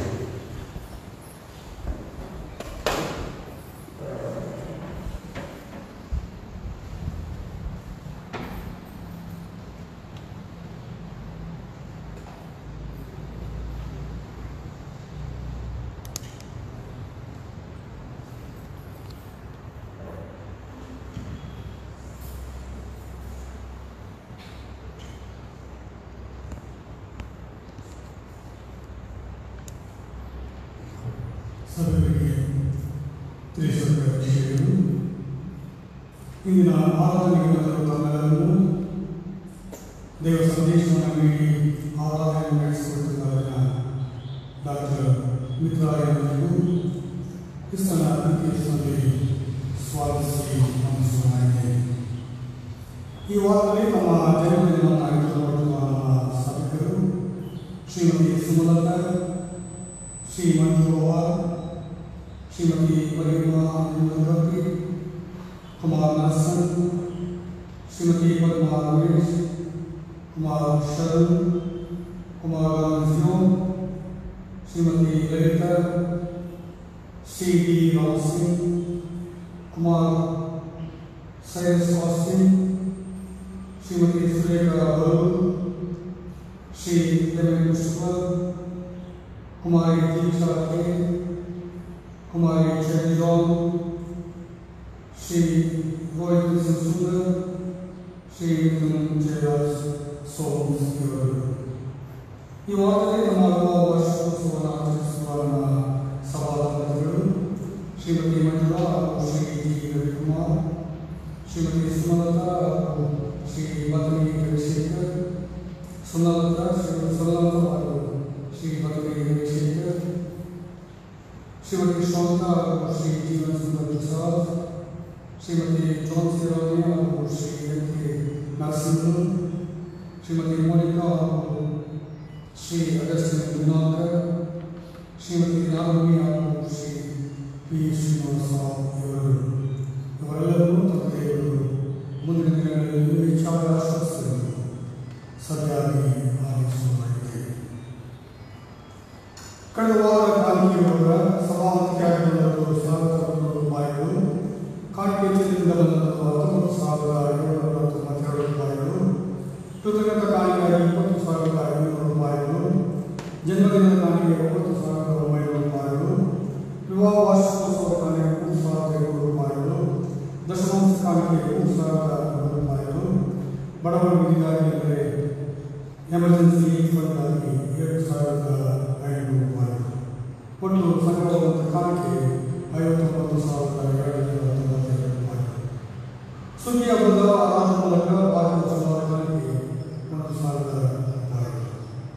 ಸಭೆಗಳಿಗೆ ತಿಳಿಸುವ ವಿಷಯಗಳು. ಇಂದಿನ ಆರಾಧನೆಗೆ ತಮ್ಮೆಲ್ಲರನ್ನು ದೇವ ಸಂದೇಶವನ್ನು ನೀಡಿ ಆರಾಧನೆ ನಡೆಸಿಕೊಟ್ಟಿದ್ದಾರೆ ಡಾಕ್ಟರ್ ಮಿತ್ರಾಯರನ್ನು ಕ್ರಿಸ್ತನ ಪ್ರೀತಿಯಲ್ಲಿ ಸ್ವಾಗತಿಸಿ ನಮಸ್ಕರಿಸುತ್ತೇನೆ. ಈ ವಾರದಲ್ಲಿ ನಮ್ಮ ಜನ್ಮದಿನವನ್ನು ಆಚರಿಸುವ ನಮ್ಮ ಸಭೆಗಳು Shrimati Sumalatha, Shri ಮಂಜುವಾರ್, Shrimati Parima Angadi, Kumar Narsan, Shrimati Padma Ramesh, Kumar Sharan, Kumar Gandhijon, Shrimati Lalitha, Shri D Rao Singh, Kumar Syed Wasim, Shrimati Surekha Barol, Shri M Subar, Kumari Deeksha K, Kumari Chandrajan, Shri Rohit Sundar, Shri Jayaraj Soms ಇವರು. ಈ ವಾರದಲ್ಲಿ ನಮ್ಮ ವರ್ಷೋತ್ಸವವನ್ನು ಆಚರಿಸುವ ನಮ್ಮ ಸಭಾಪತಿಗಳು ಶ್ರೀಮತಿ ಮಂಜುಳಾ ಹಾಗೂ ಶ್ರೀ ಜಿ ರವಿಕುಮಾರ್, ಶ್ರೀಮತಿ ಸುಮಲತಾ ಹಾಗೂ ಶ್ರೀ ಬದನಿ ರವಿಶೇಖರ್, ಸುಮಲತಾ ಶ್ರೀಮತಿ ಸುಮಲತಾ ಹಾಗೂ ಶ್ರೀ ಬದನಿ ರವಿಶೇಖರ್, ಶ್ರೀಮತಿ ಶ್ರೋತಾ ಹಾಗೂ ಶ್ರೀ ಜೀವನ್ ಸುಂದರ್ ಪ್ರಸಾದ್, ಶ್ರೀಮತಿ ಜೋನ್ಸಿ ರಾಣಿ ಹಾಗೂ Shri N K Narasimhan, Shrimati Monica ಹಾಗೂ ಶ್ರೀ ಅಗಸ್ಟಿನ್ ದಿನಾಕರ್, ಶ್ರೀಮತಿ ನಾಗಮಣಿ ಹಾಗೂ ಶ್ರೀ ಪಿ ಶ್ರೀನಿವಾಸ ಇವರು. ಇವರೆಲ್ಲರೂ ತಮ್ಮ ದೇವರು ಮುಂದಿನ ದಿನಗಳಲ್ಲಿ ವಿಚಾರ ಆಶ್ವಾಸಗಳನ್ನು ಸರಿಯಾಗಿ ಆಲಿಸುವುದಾಗಿದೆ. ಕಳೆದ ವಾರ ಕಾಣಿಕೆಯವರ ಸಭಾಪತಿಯಾಗಿರುವುದು ₹1,000 ಕಾಣಿಕೆ ಚೀಲದಿಂದ ಬಂದದ್ದು ₹19,792, ಕೃತಜ್ಞತಾ ಕಾಣಿಕೆ ₹20,500, ಜನ್ಮದಿನದ ಕಾಣಿಕೆ ₹9,900, ವಿವಾಹ ವಾರ್ಷಿಕೋತ್ಸವ ಕಾಣಿಕೆ ₹3,500, ದಶಮಾಂಶ ಕಾಣಿಕೆ ₹3,500, ಬಡವರ ನಿಧಿಗಾಗಿ ಅಂದರೆ ಎಮರ್ಜೆನ್ಸಿ ಫಂಡ್ಗಾಗಿ ₹7,500, ಒಟ್ಟು ಸಂಗ್ರಹವಾದಂಥ ಕಾಣಿಕೆ ₹59,292. ಸುಗ್ಗಿ ಹಬ್ಬದ ಆರಾಧ ಮೂಲಕ ವಾರ್ಷಿಕೋತ್ಸವ ಕಾಣಿಕೆ ₹1,000.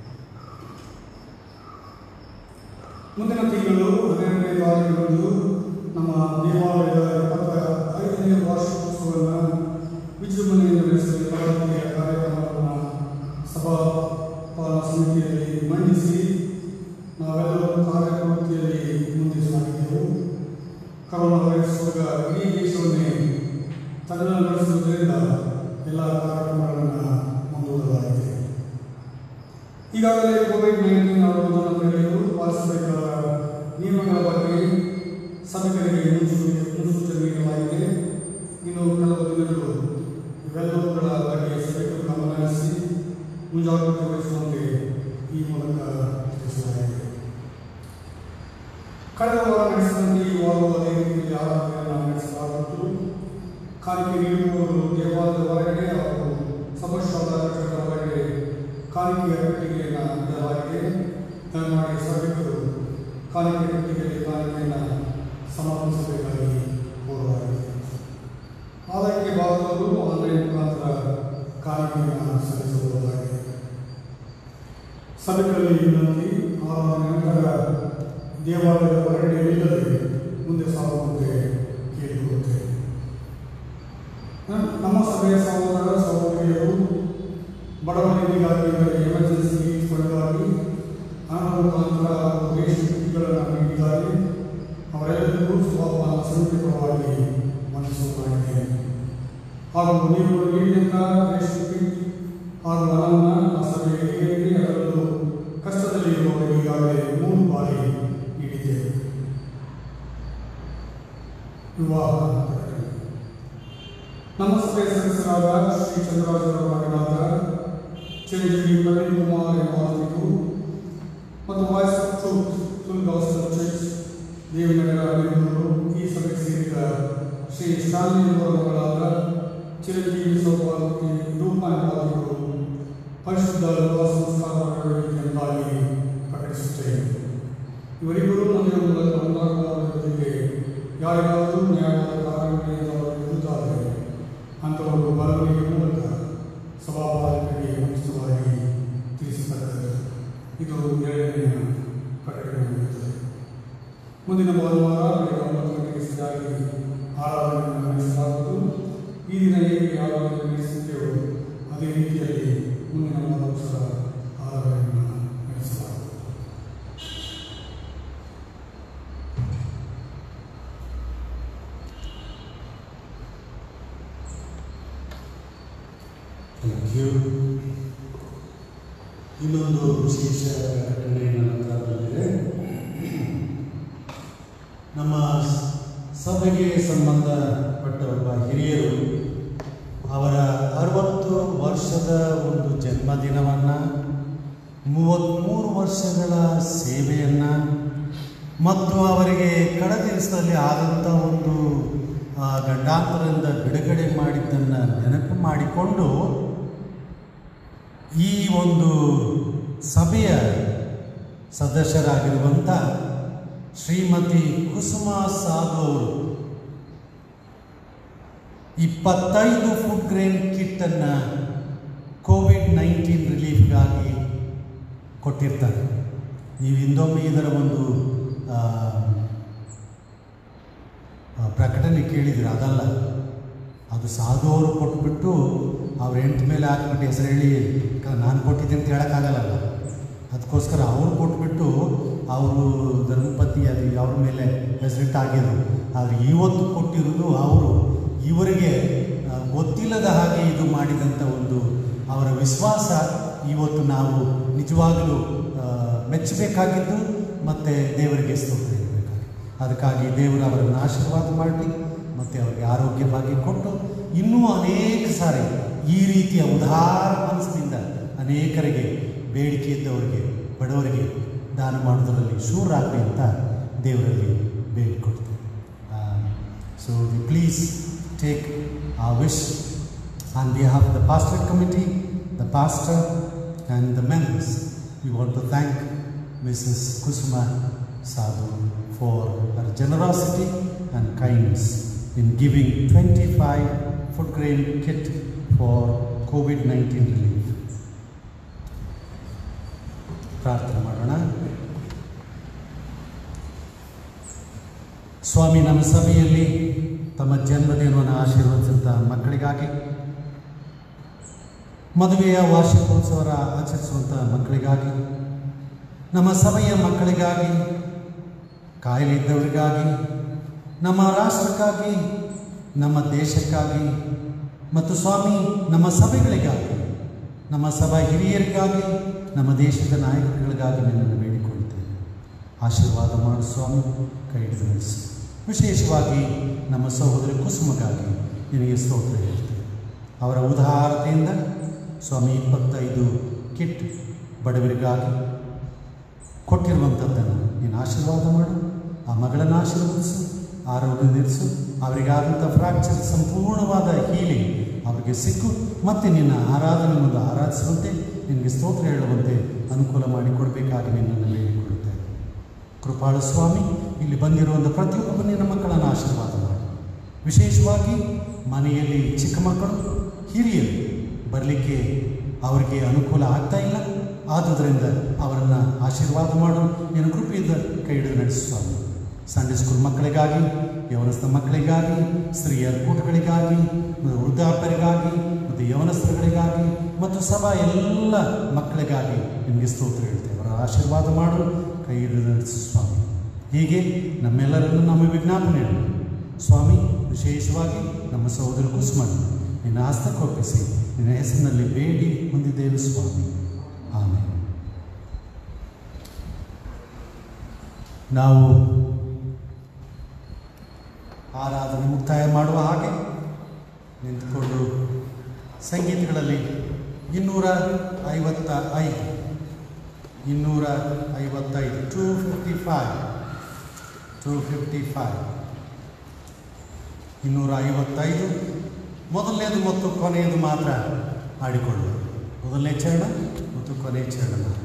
ಮುಂದಿನ ತಿಂಗಳು 12ನೇ ತಾರೀಕಿನಂದು ನಮ್ಮ ದೇವಾಲಯದ 75ನೇ ವಾರ್ಷಿಕೋತ್ಸವವನ್ನು ವಿಜೃಂಭಣೆಯಿಂದ ನಡೆಸಲು ಕಾರ್ಯಕ್ರಮವನ್ನು ಸಭಾಪಾಲನಾ ಸಮಿತಿಯಲ್ಲಿ ಮಂಡಿಸಿ ನಾವೆಲ್ಲರೂ ಕಾರ್ಯಪ್ರವೃತ್ತಿಯಲ್ಲಿ ಮುಂದೆ ಸಾಗಿದ್ದೆವು. ಕರೋನಾ ವೈರಸ್ ಇಡೀ ದೇಶವನ್ನೇ ತನ್ನ ನಡೆಸುವುದರಿಂದ ಎಲ್ಲ ಕಾರ್ಯಕ್ರಮಗಳನ್ನು ಮುಂದೂಡಲಾಗಿದೆ. ಈಗಾಗಲೇ ಕೋವಿಡ್-19 ಆಗುವುದನ್ನು ತಡೆಯಲು ಪಾಲಿಸಬೇಕಾದ ನಿಯಮಗಳ ಬಗ್ಗೆ ಸಭೆಗಳಿಗೆ ಮುನ್ಸೂಚನೆ ನೀಡಲಾಗಿದೆ. ಇನ್ನು ಕೆಲವು ದಿನಗಳು ಇವೆಲ್ಲವುಗಳ ಬಗ್ಗೆ ಸಭೆಗಳು ಮುಂಜಾಗ್ರತೆ ವಹಿಸುವಂತೆ ಈ ಮೂಲಕ ತಿಳಿಸಲಾಗಿದೆ. ಕಳೆದ ವಾರ ನಡೆಸಿದಂತೆ ಈ ವಾರವೂ ಅದೇ ರೀತಿಯಲ್ಲಿ ಆರಾಧನೆಯನ್ನು ನಡೆಸಲಾಗುವುದು. ಕಾಣಿಕೆ ನೀಡುವವರು ದೇವಾಲಯದ ಹೊರಗಡೆ ಹಾಗೂ ಸಮಶ್ವಾದ ಕಟ್ಟಡದ ಹೊರಗಡೆ ಕಾಣಿಕೆಯ ಪೆಟ್ಟಿಗೆಯನ್ನು ಇಡಲಾಗಿದೆ. ದಯಮಾಡಿ ಸಭಿಕರು ಕಾಣಿಕೆ ಪೆಟ್ಟಿಗೆಯಲ್ಲಿ ಕಾಣಿಕೆಯನ್ನು ಸಮರ್ಪಿಸಬೇಕಾಗಿ ಕೋರಲಾಗಿದೆ. ಆದಾಯಕ್ಕೆ ಬಾರದವರು ಆನ್ಲೈನ್ ಮುಖಾಂತರ ಕಾಣಿಕೆಯನ್ನು ಸಲ್ಲಿಸಬಹುದಾಗಿದೆ. ಸಭಿಕರಲ್ಲಿ ವಿನಂತಿ, ಆರಾಧನೆ ನಂತರ ದೇವಾಲಯದ ಹೊರಗಡೆ ಇಲ್ಲದೆ ಮುಂದೆ ಸಾಗುವಂತೆ ಕೇಳಿಕೊಳ್ಳುತ್ತೇವೆ. ನಮ್ಮ ಸಭೆಯ ಸಹೋದರ ಸಹೋದರಿಯರು ಬಡವರಿಗಾಗಿ ಎಮರ್ಜೆನ್ಸಿ ನೀಡ್ಸ್ಗಳಿಗಾಗಿ ಹಣ ಮುಖಾಂತರ ರೇಷನ್ ಕಿಟ್ಗಳನ್ನು ನೀಡಿದ್ದಾರೆ. ಅವರೆಲ್ಲರಿಗೂ ಸ್ವಭಾವ ಸಮರ್ಪಕವಾಗಿ ಮನಸ್ಸುಮಾಡಿದೆ. ಹಾಗೂ ನೀವು ನೀಡಿದಂಥ ರೇಷನ್ ಕಿಟ್ ಹಾಗೂ ಹಣವನ್ನು ಆ ಸಭೆಗೆ ನೀಡಿ ಅದರಲ್ಲೂ ಕಷ್ಟದಲ್ಲಿ ಇರುವವರಿಗೆ ಈಗಾಗಲೇ 3 ಬಾರಿ ನೀಡಿದ್ದೇವೆ. ವಿವಾಹ ನಮ್ಮ ಸಭೆಯ ಸದಸ್ಯರಾದ ಶ್ರೀ ಚಂದ್ರರಾಜರ ಮಗನಾದ ಚಿರಂಜೀವಿ ಪ್ರವೀಣ್ ಕುಮಾರ್ ಎಂಬಾತನಿಗೂ ಮತ್ತು voice of truth full gospel church Devanagara Bengaluru ಈ ಸಭೆಗೆ ಸೇರಿದ ಶ್ರೀ ಶಾಲಿನಿ ಅವರ ಮಗಳಾದ ಚಿರಂಜೀವಿ ಸೌಭಾಗ್ಯ ರೂಪ ಎಂಬಾತನಿಗೂ ಪರಿಶುದ್ಧ ವಿವಾಹ ಸಂಸ್ಕಾರ ಎಂಬಾಗಿ ಪ್ರಕಟಿಸುತ್ತೇವೆ. ಇವರಿಬ್ಬರು ಮನೆಯ ಮೂಲಕ ಒಂದಾಗುವುದಕ್ಕೆ ಯಾರಿಗಾದರೂ ನ್ಯಾಯವಾದ ಕಾರಣಗಳಿಂದ ವಿರುದ್ಧಾದರೆ ಅಂಥವರು ಬರವಣಿಗೆ ಮೂಲಕ ಸಭಾಪಾಲಕರಿಗೆ ಮುಂಚಿತವಾಗಿ ತಿಳಿಸತಕ್ಕದ್ದು. ಇದು 2ನೇ ಪ್ರಕಟಣೆಯಾಗಿರುತ್ತದೆ. ಮುಂದಿನ ಭಾನುವಾರ ಬೆಳಗ್ಗೆ 9 ಗಂಟೆಗೆ ಸರಿಯಾಗಿ ಆರಾಧನೆಯನ್ನು ನಡೆಸಲಾಗುವುದು. ಈ ದಿನ ಹೇಗೆ ಆರಾಧನೆ ನಡೆಸುತ್ತೇವೋ ಅದೇ ರೀತಿಯಲ್ಲಿ ಮುಂದಿನ ಮಹೋತ್ಸವ ಆರಾಧನೆಯನ್ನು ನಡೆಸಲಾಗುವುದು. ಇನ್ನೊಂದು ವಿಶೇಷ ಘಟನೆ ನನ್ನ ಬಂದಿದೆ. ನಮ್ಮ ಸಭೆಗೆ ಸಂಬಂಧಪಟ್ಟ ಒಬ್ಬ ಹಿರಿಯರು ಅವರ 60 ವರ್ಷದ ಒಂದು ಜನ್ಮದಿನವನ್ನು, 33 ವರ್ಷಗಳ ಸೇವೆಯನ್ನು ಮತ್ತು ಅವರಿಗೆ ಕಳೆದ ದಿವಸದಲ್ಲಿ ಆದಂಥ ಒಂದು ಗಂಡಾಂತರದಿಂದ ಬಿಡುಗಡೆ ಮಾಡಿದ್ದನ್ನು ನೆನಪು ಮಾಡಿಕೊಂಡು ಈ ಒಂದು ಸಭೆಯ ಸದಸ್ಯರಾಗಿರುವಂಥ ಶ್ರೀಮತಿ ಕುಸುಮಾ ಸಾಧೋರು 25 ಫುಡ್ ಗ್ರೇನ್ ಕಿಟ್ಟನ್ನು ಕೋವಿಡ್-19 ರಿಲೀಫ್ಗಾಗಿ ಕೊಟ್ಟಿರ್ತಾರೆ. ನೀವು ಹಿಂದೊಮ್ಮೆ ಇದರ ಒಂದು ಪ್ರಕಟಣೆ ಕೇಳಿದ್ರೆ ಅದಲ್ಲ, ಅದು ಸಾಧುವರು ಕೊಟ್ಬಿಟ್ಟು ಅವ್ರ ಹೆಂಡತಿ ಮೇಲೆ ಹಾಕ್ಬಿಟ್ಟು ಹೆಸರು ಹೇಳಿ ನಾನು ಕೊಟ್ಟಿದ್ದೀನಿ ಅಂತ ಹೇಳೋಕ್ಕಾಗಲ್ಲ. ಅದಕ್ಕೋಸ್ಕರ ಅವ್ರು ಕೊಟ್ಬಿಟ್ಟು ಅವರು ಧರ್ಮಪತಿ ಅದು ಅವ್ರ ಮೇಲೆ ಹೆಸರಿಟ್ಟು ಆಗಿದ್ರು. ಆದರೆ ಇವತ್ತು ಕೊಟ್ಟಿರೋದು ಅವರು ಇವರಿಗೆ ಗೊತ್ತಿಲ್ಲದ ಹಾಗೆ ಇದು ಮಾಡಿದಂಥ ಒಂದು ಅವರ ವಿಶ್ವಾಸ ಇವತ್ತು ನಾವು ನಿಜವಾಗಲೂ ಮೆಚ್ಚಬೇಕಾಗಿದ್ದು ಮತ್ತು ದೇವರಿಗೆ ಸ್ತೋತ್ರ ಇರಬೇಕಾಗಿ. ಅದಕ್ಕಾಗಿ ದೇವರು ಅವರನ್ನು ಆಶೀರ್ವಾದ ಮಾಡಿ ಮತ್ತು ಅವರಿಗೆ ಆರೋಗ್ಯ ಭಾಗ್ಯ ಕೊಟ್ಟು ಇನ್ನೂ ಅನೇಕ ಸಾರಿ ಈ ರೀತಿಯ ಉದಾರ ಮನಸ್ಸಿನಿಂದ ಅನೇಕರಿಗೆ ಬೇಡಿಕೆ ಇದ್ದವರಿಗೆ ಬಡವರಿಗೆ ದಾನ ಮಾಡೋದರಲ್ಲಿ ಶೂರಾಗಲಿ ಅಂತ ದೇವರಲ್ಲಿ ಬೇಡಿಕೊಡ್ತೇವೆ. So please take a wish on behalf of the pastor committee, the pastor and the members. We want to thank Mrs Kusuma Sadhu for her generosity and kindness in giving 25 food grain kit for COVID-19 relief. ಪ್ರಾರ್ಥನೆ ಮಾಡೋಣ. ಸ್ವಾಮಿ, ನಮ್ಮ ಸಭೆಯಲ್ಲಿ ತಮ್ಮ ಜನ್ಮದಿನವನ್ನು ಆಶೀರ್ವದಿಸಿದಂಥ ಮಕ್ಕಳಿಗಾಗಿ, ಮದುವೆಯ ವಾರ್ಷಿಕೋತ್ಸವ ಆಚರಿಸುವಂಥ ಮಕ್ಕಳಿಗಾಗಿ, ನಮ್ಮ ಸಭೆಯ ಮಕ್ಕಳಿಗಾಗಿ, ಕಾಯಿಲೆ ಇದ್ದವರಿಗಾಗಿ, ನಮ್ಮ ರಾಷ್ಟ್ರಕ್ಕಾಗಿ, ನಮ್ಮ ದೇಶಕ್ಕಾಗಿ ಮತ್ತು ಸ್ವಾಮಿ ನಮ್ಮ ಸಭೆಗಳಿಗಾಗಿ, ನಮ್ಮ ಸಭಾ ಹಿರಿಯರಿಗಾಗಿ, ನಮ್ಮ ದೇಶದ ನಾಯಕರುಗಳಿಗಾಗಿ ನಿನ್ನನ್ನು ಬೇಡಿಕೊಳ್ಳುತ್ತೇವೆ. ಆಶೀರ್ವಾದ ಮಾಡು ಸ್ವಾಮಿ, ಕೈ ಹಿಡಿದು ನಡೆಸು. ವಿಶೇಷವಾಗಿ ನಮ್ಮ ಸಹೋದರಿ ಕುಸುಮಗಾಗಿ ನಿನಗೆ ಸ್ತೋತ್ರ ಹೇಳ್ತೇವೆ. ಅವರ ಉದಾರತೆಯಿಂದ ಸ್ವಾಮಿ 25 ಕಿಟ್ ಬಡವರಿಗಾಗಿ ಕೊಟ್ಟಿರುವಂಥದ್ದನ್ನು ನೀನು ಆಶೀರ್ವಾದ ಮಾಡು. ಆ ಮಗಳನ್ನು ಆಶೀರ್ವದಿಸು, ಆರೋಗ್ಯ ನಿಲ್ಲಿಸು. ಅವರಿಗಾದಂಥ ಫ್ರ್ಯಾಕ್ಚರ್ ಸಂಪೂರ್ಣವಾದ ಹೀಲಿಂಗ್ ಅವರಿಗೆ ಸಿಕ್ಕು ಮತ್ತೆ ನಿನ್ನ ಆರಾಧನೆ ಮುಂದೆ ಆರಾಧಿಸುವಂತೆ, ನಿನಗೆ ಸ್ತೋತ್ರ ಹೇಳುವಂತೆ ಅನುಕೂಲ ಮಾಡಿಕೊಡಬೇಕಾಗಿ ನಿನ್ನನ್ನು ಬೇಡಿಕೊಳ್ಳುತ್ತೇವೆ. ಕೃಪಾಳು ಸ್ವಾಮಿ, ಇಲ್ಲಿ ಬಂದಿರುವಂಥ ಪ್ರತಿಯೊಬ್ಬ ನಿನ್ನ ಮಕ್ಕಳನ್ನು ಆಶೀರ್ವಾದ ಮಾಡು. ವಿಶೇಷವಾಗಿ ಮನೆಯಲ್ಲಿ ಚಿಕ್ಕ ಮಕ್ಕಳು, ಹಿರಿಯರು ಬರಲಿಕ್ಕೆ ಅವರಿಗೆ ಅನುಕೂಲ ಆಗ್ತಾ ಇಲ್ಲ. ಆದುದರಿಂದ ಅವರನ್ನು ಆಶೀರ್ವಾದ ಮಾಡು. ನಿನ್ನ ಕೃಪೆಯಿಂದ ಕೈ ಹಿಡಿದು ನಡೆಸು ಸ್ವಾಮಿ. ಸಂಡೇ ಸ್ಕೂಲ್ ಮಕ್ಕಳಿಗಾಗಿ, ಯವನಸ್ಥ ಮಕ್ಕಳಿಗಾಗಿ, ಸ್ತ್ರೀಯರ ಕೂಟಗಳಿಗಾಗಿ, ವೃದ್ಧಾಪ್ಯರಿಗಾಗಿ ಮತ್ತು ಯವನಸ್ಥರುಗಳಿಗಾಗಿ ಮತ್ತು ಸಭಾ ಎಲ್ಲ ಮಕ್ಕಳಿಗಾಗಿ ನಿಮಗೆ ಸ್ತೋತ್ರ ಹೇಳ್ತೇವೆ. ಅವರ ಆಶೀರ್ವಾದ ಮಾಡು, ಕೈ ಹಿಡಿದು ನಡೆಸು ಸ್ವಾಮಿ. ಹೀಗೆ ನಮ್ಮೆಲ್ಲರನ್ನು ನಮ್ಮ ವಿಜ್ಞಾಪನೆ ಸ್ವಾಮಿ, ವಿಶೇಷವಾಗಿ ನಮ್ಮ ಸಹೋದರ ಕುಸುಮನ್ನು ನಿನ್ನ ಹಸ್ತಕ್ಕೊಪ್ಪಿಸಿ ನಿನ್ನ ಹೆಸರಿನಲ್ಲಿ ಬೇಡಿ ಹೊಂದಿದ್ದೇವೆ ಸ್ವಾಮಿ. ಆಮೇಲೆ ನಾವು ಆರಾಧನೆ ಮುಕ್ತಾಯ ಮಾಡುವ ಹಾಗೆ ನಿಂತುಕೊಂಡು ಸಂಗೀತಗಳಲ್ಲಿ 255 255 ಮೊದಲನೇದು ಮತ್ತು ಕೊನೆಯದು ಮಾತ್ರ ಹಾಡಿಕೊಳ್ಳುವ. ಮೊದಲನೇ ಚರಣ ಮತ್ತು ಕೊನೆಯ ಚರಣ ಮಾತ್ರ.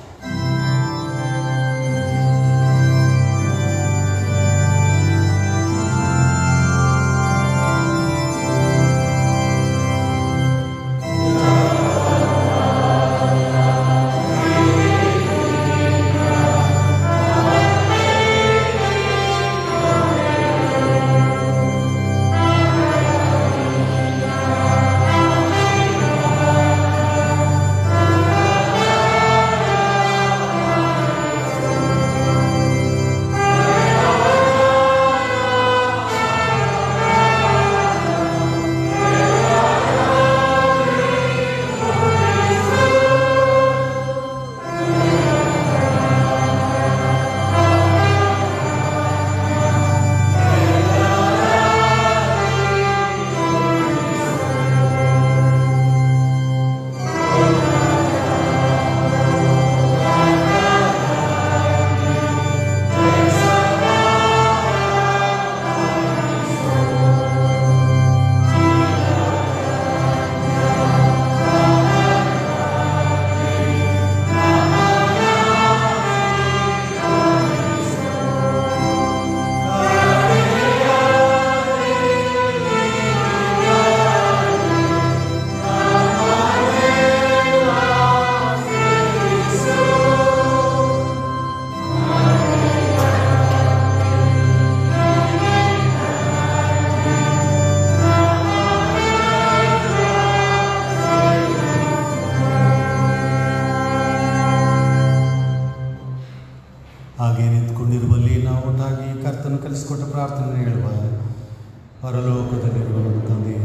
ಹಾಗೆ ನಿಂತ್ಕೊಂಡಿರುವಲ್ಲಿ ನಾವು ಒಟ್ಟಾಗಿ ಕರ್ತನು ಕಲಿಸಿಕೊಟ್ಟ ಪ್ರಾರ್ಥನೆ ಹೇಳುವ. ಪರಲೋಕದಲ್ಲಿರುವ ತಂದೆಯೇ,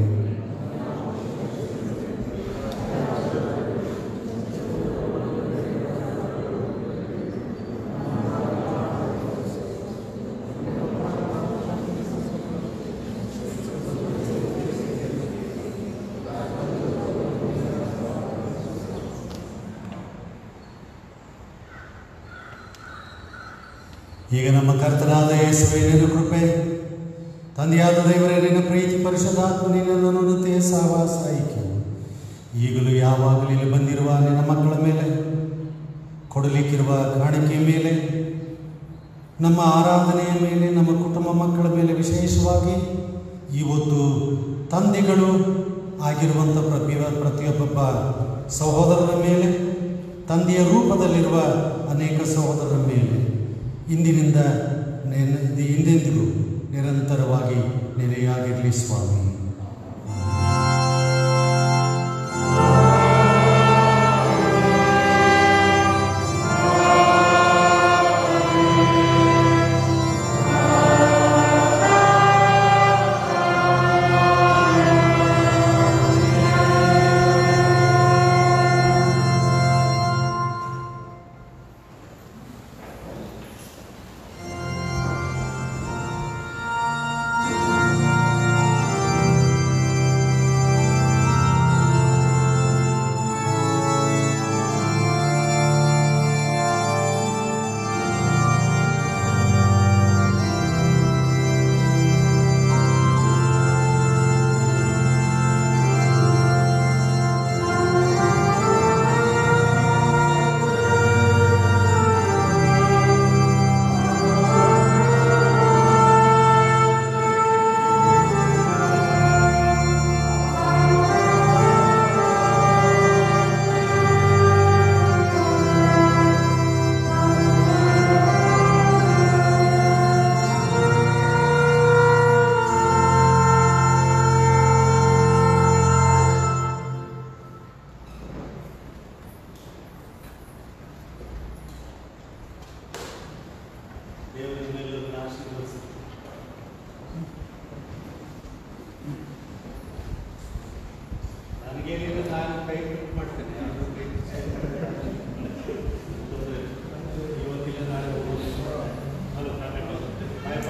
ಈಗ ನಮ್ಮ ಕರ್ತನಾದ ಯೇಸುವೇ ನಿನ್ನ ಕೃಪೆ, ತಂದೆಯಾದ ದೇವರೇ ನಿನ್ನ ಪ್ರೀತಿ, ಪರಿಶುದ್ಧಾತ್ಮ ನಿನ್ನ ನುಡಿತೆಯ ಸಹವಾಸ ಐಕ್ಯ ಈಗಲೂ ಯಾವಾಗಲೂ ಇಲ್ಲಿ ಬಂದಿರುವ ನಿನ್ನ ಮಕ್ಕಳ ಮೇಲೆ, ಕೊಡಲಿಕ್ಕಿರುವ ಕಾಣಿಕೆಯ ಮೇಲೆ, ನಮ್ಮ ಆರಾಧನೆಯ ಮೇಲೆ, ನಮ್ಮ ಕುಟುಂಬ ಮಕ್ಕಳ ಮೇಲೆ, ವಿಶೇಷವಾಗಿ ಇವತ್ತು ತಂದೆಗಳು ಆಗಿರುವಂಥ ಪ್ರತಿಯೊಬ್ಬ ಸಹೋದರರ ಮೇಲೆ, ತಂದೆಯ ರೂಪದಲ್ಲಿರುವ ಅನೇಕ ಸಹೋದರರ ಮೇಲೆ ಇಂದಿನಿಂದ ಹಿಂದೆಂದಿಗೂ ನಿರಂತರವಾಗಿ ನೆಲೆಯಾಗಿರಲಿ ಸ್ವಾಮಿ.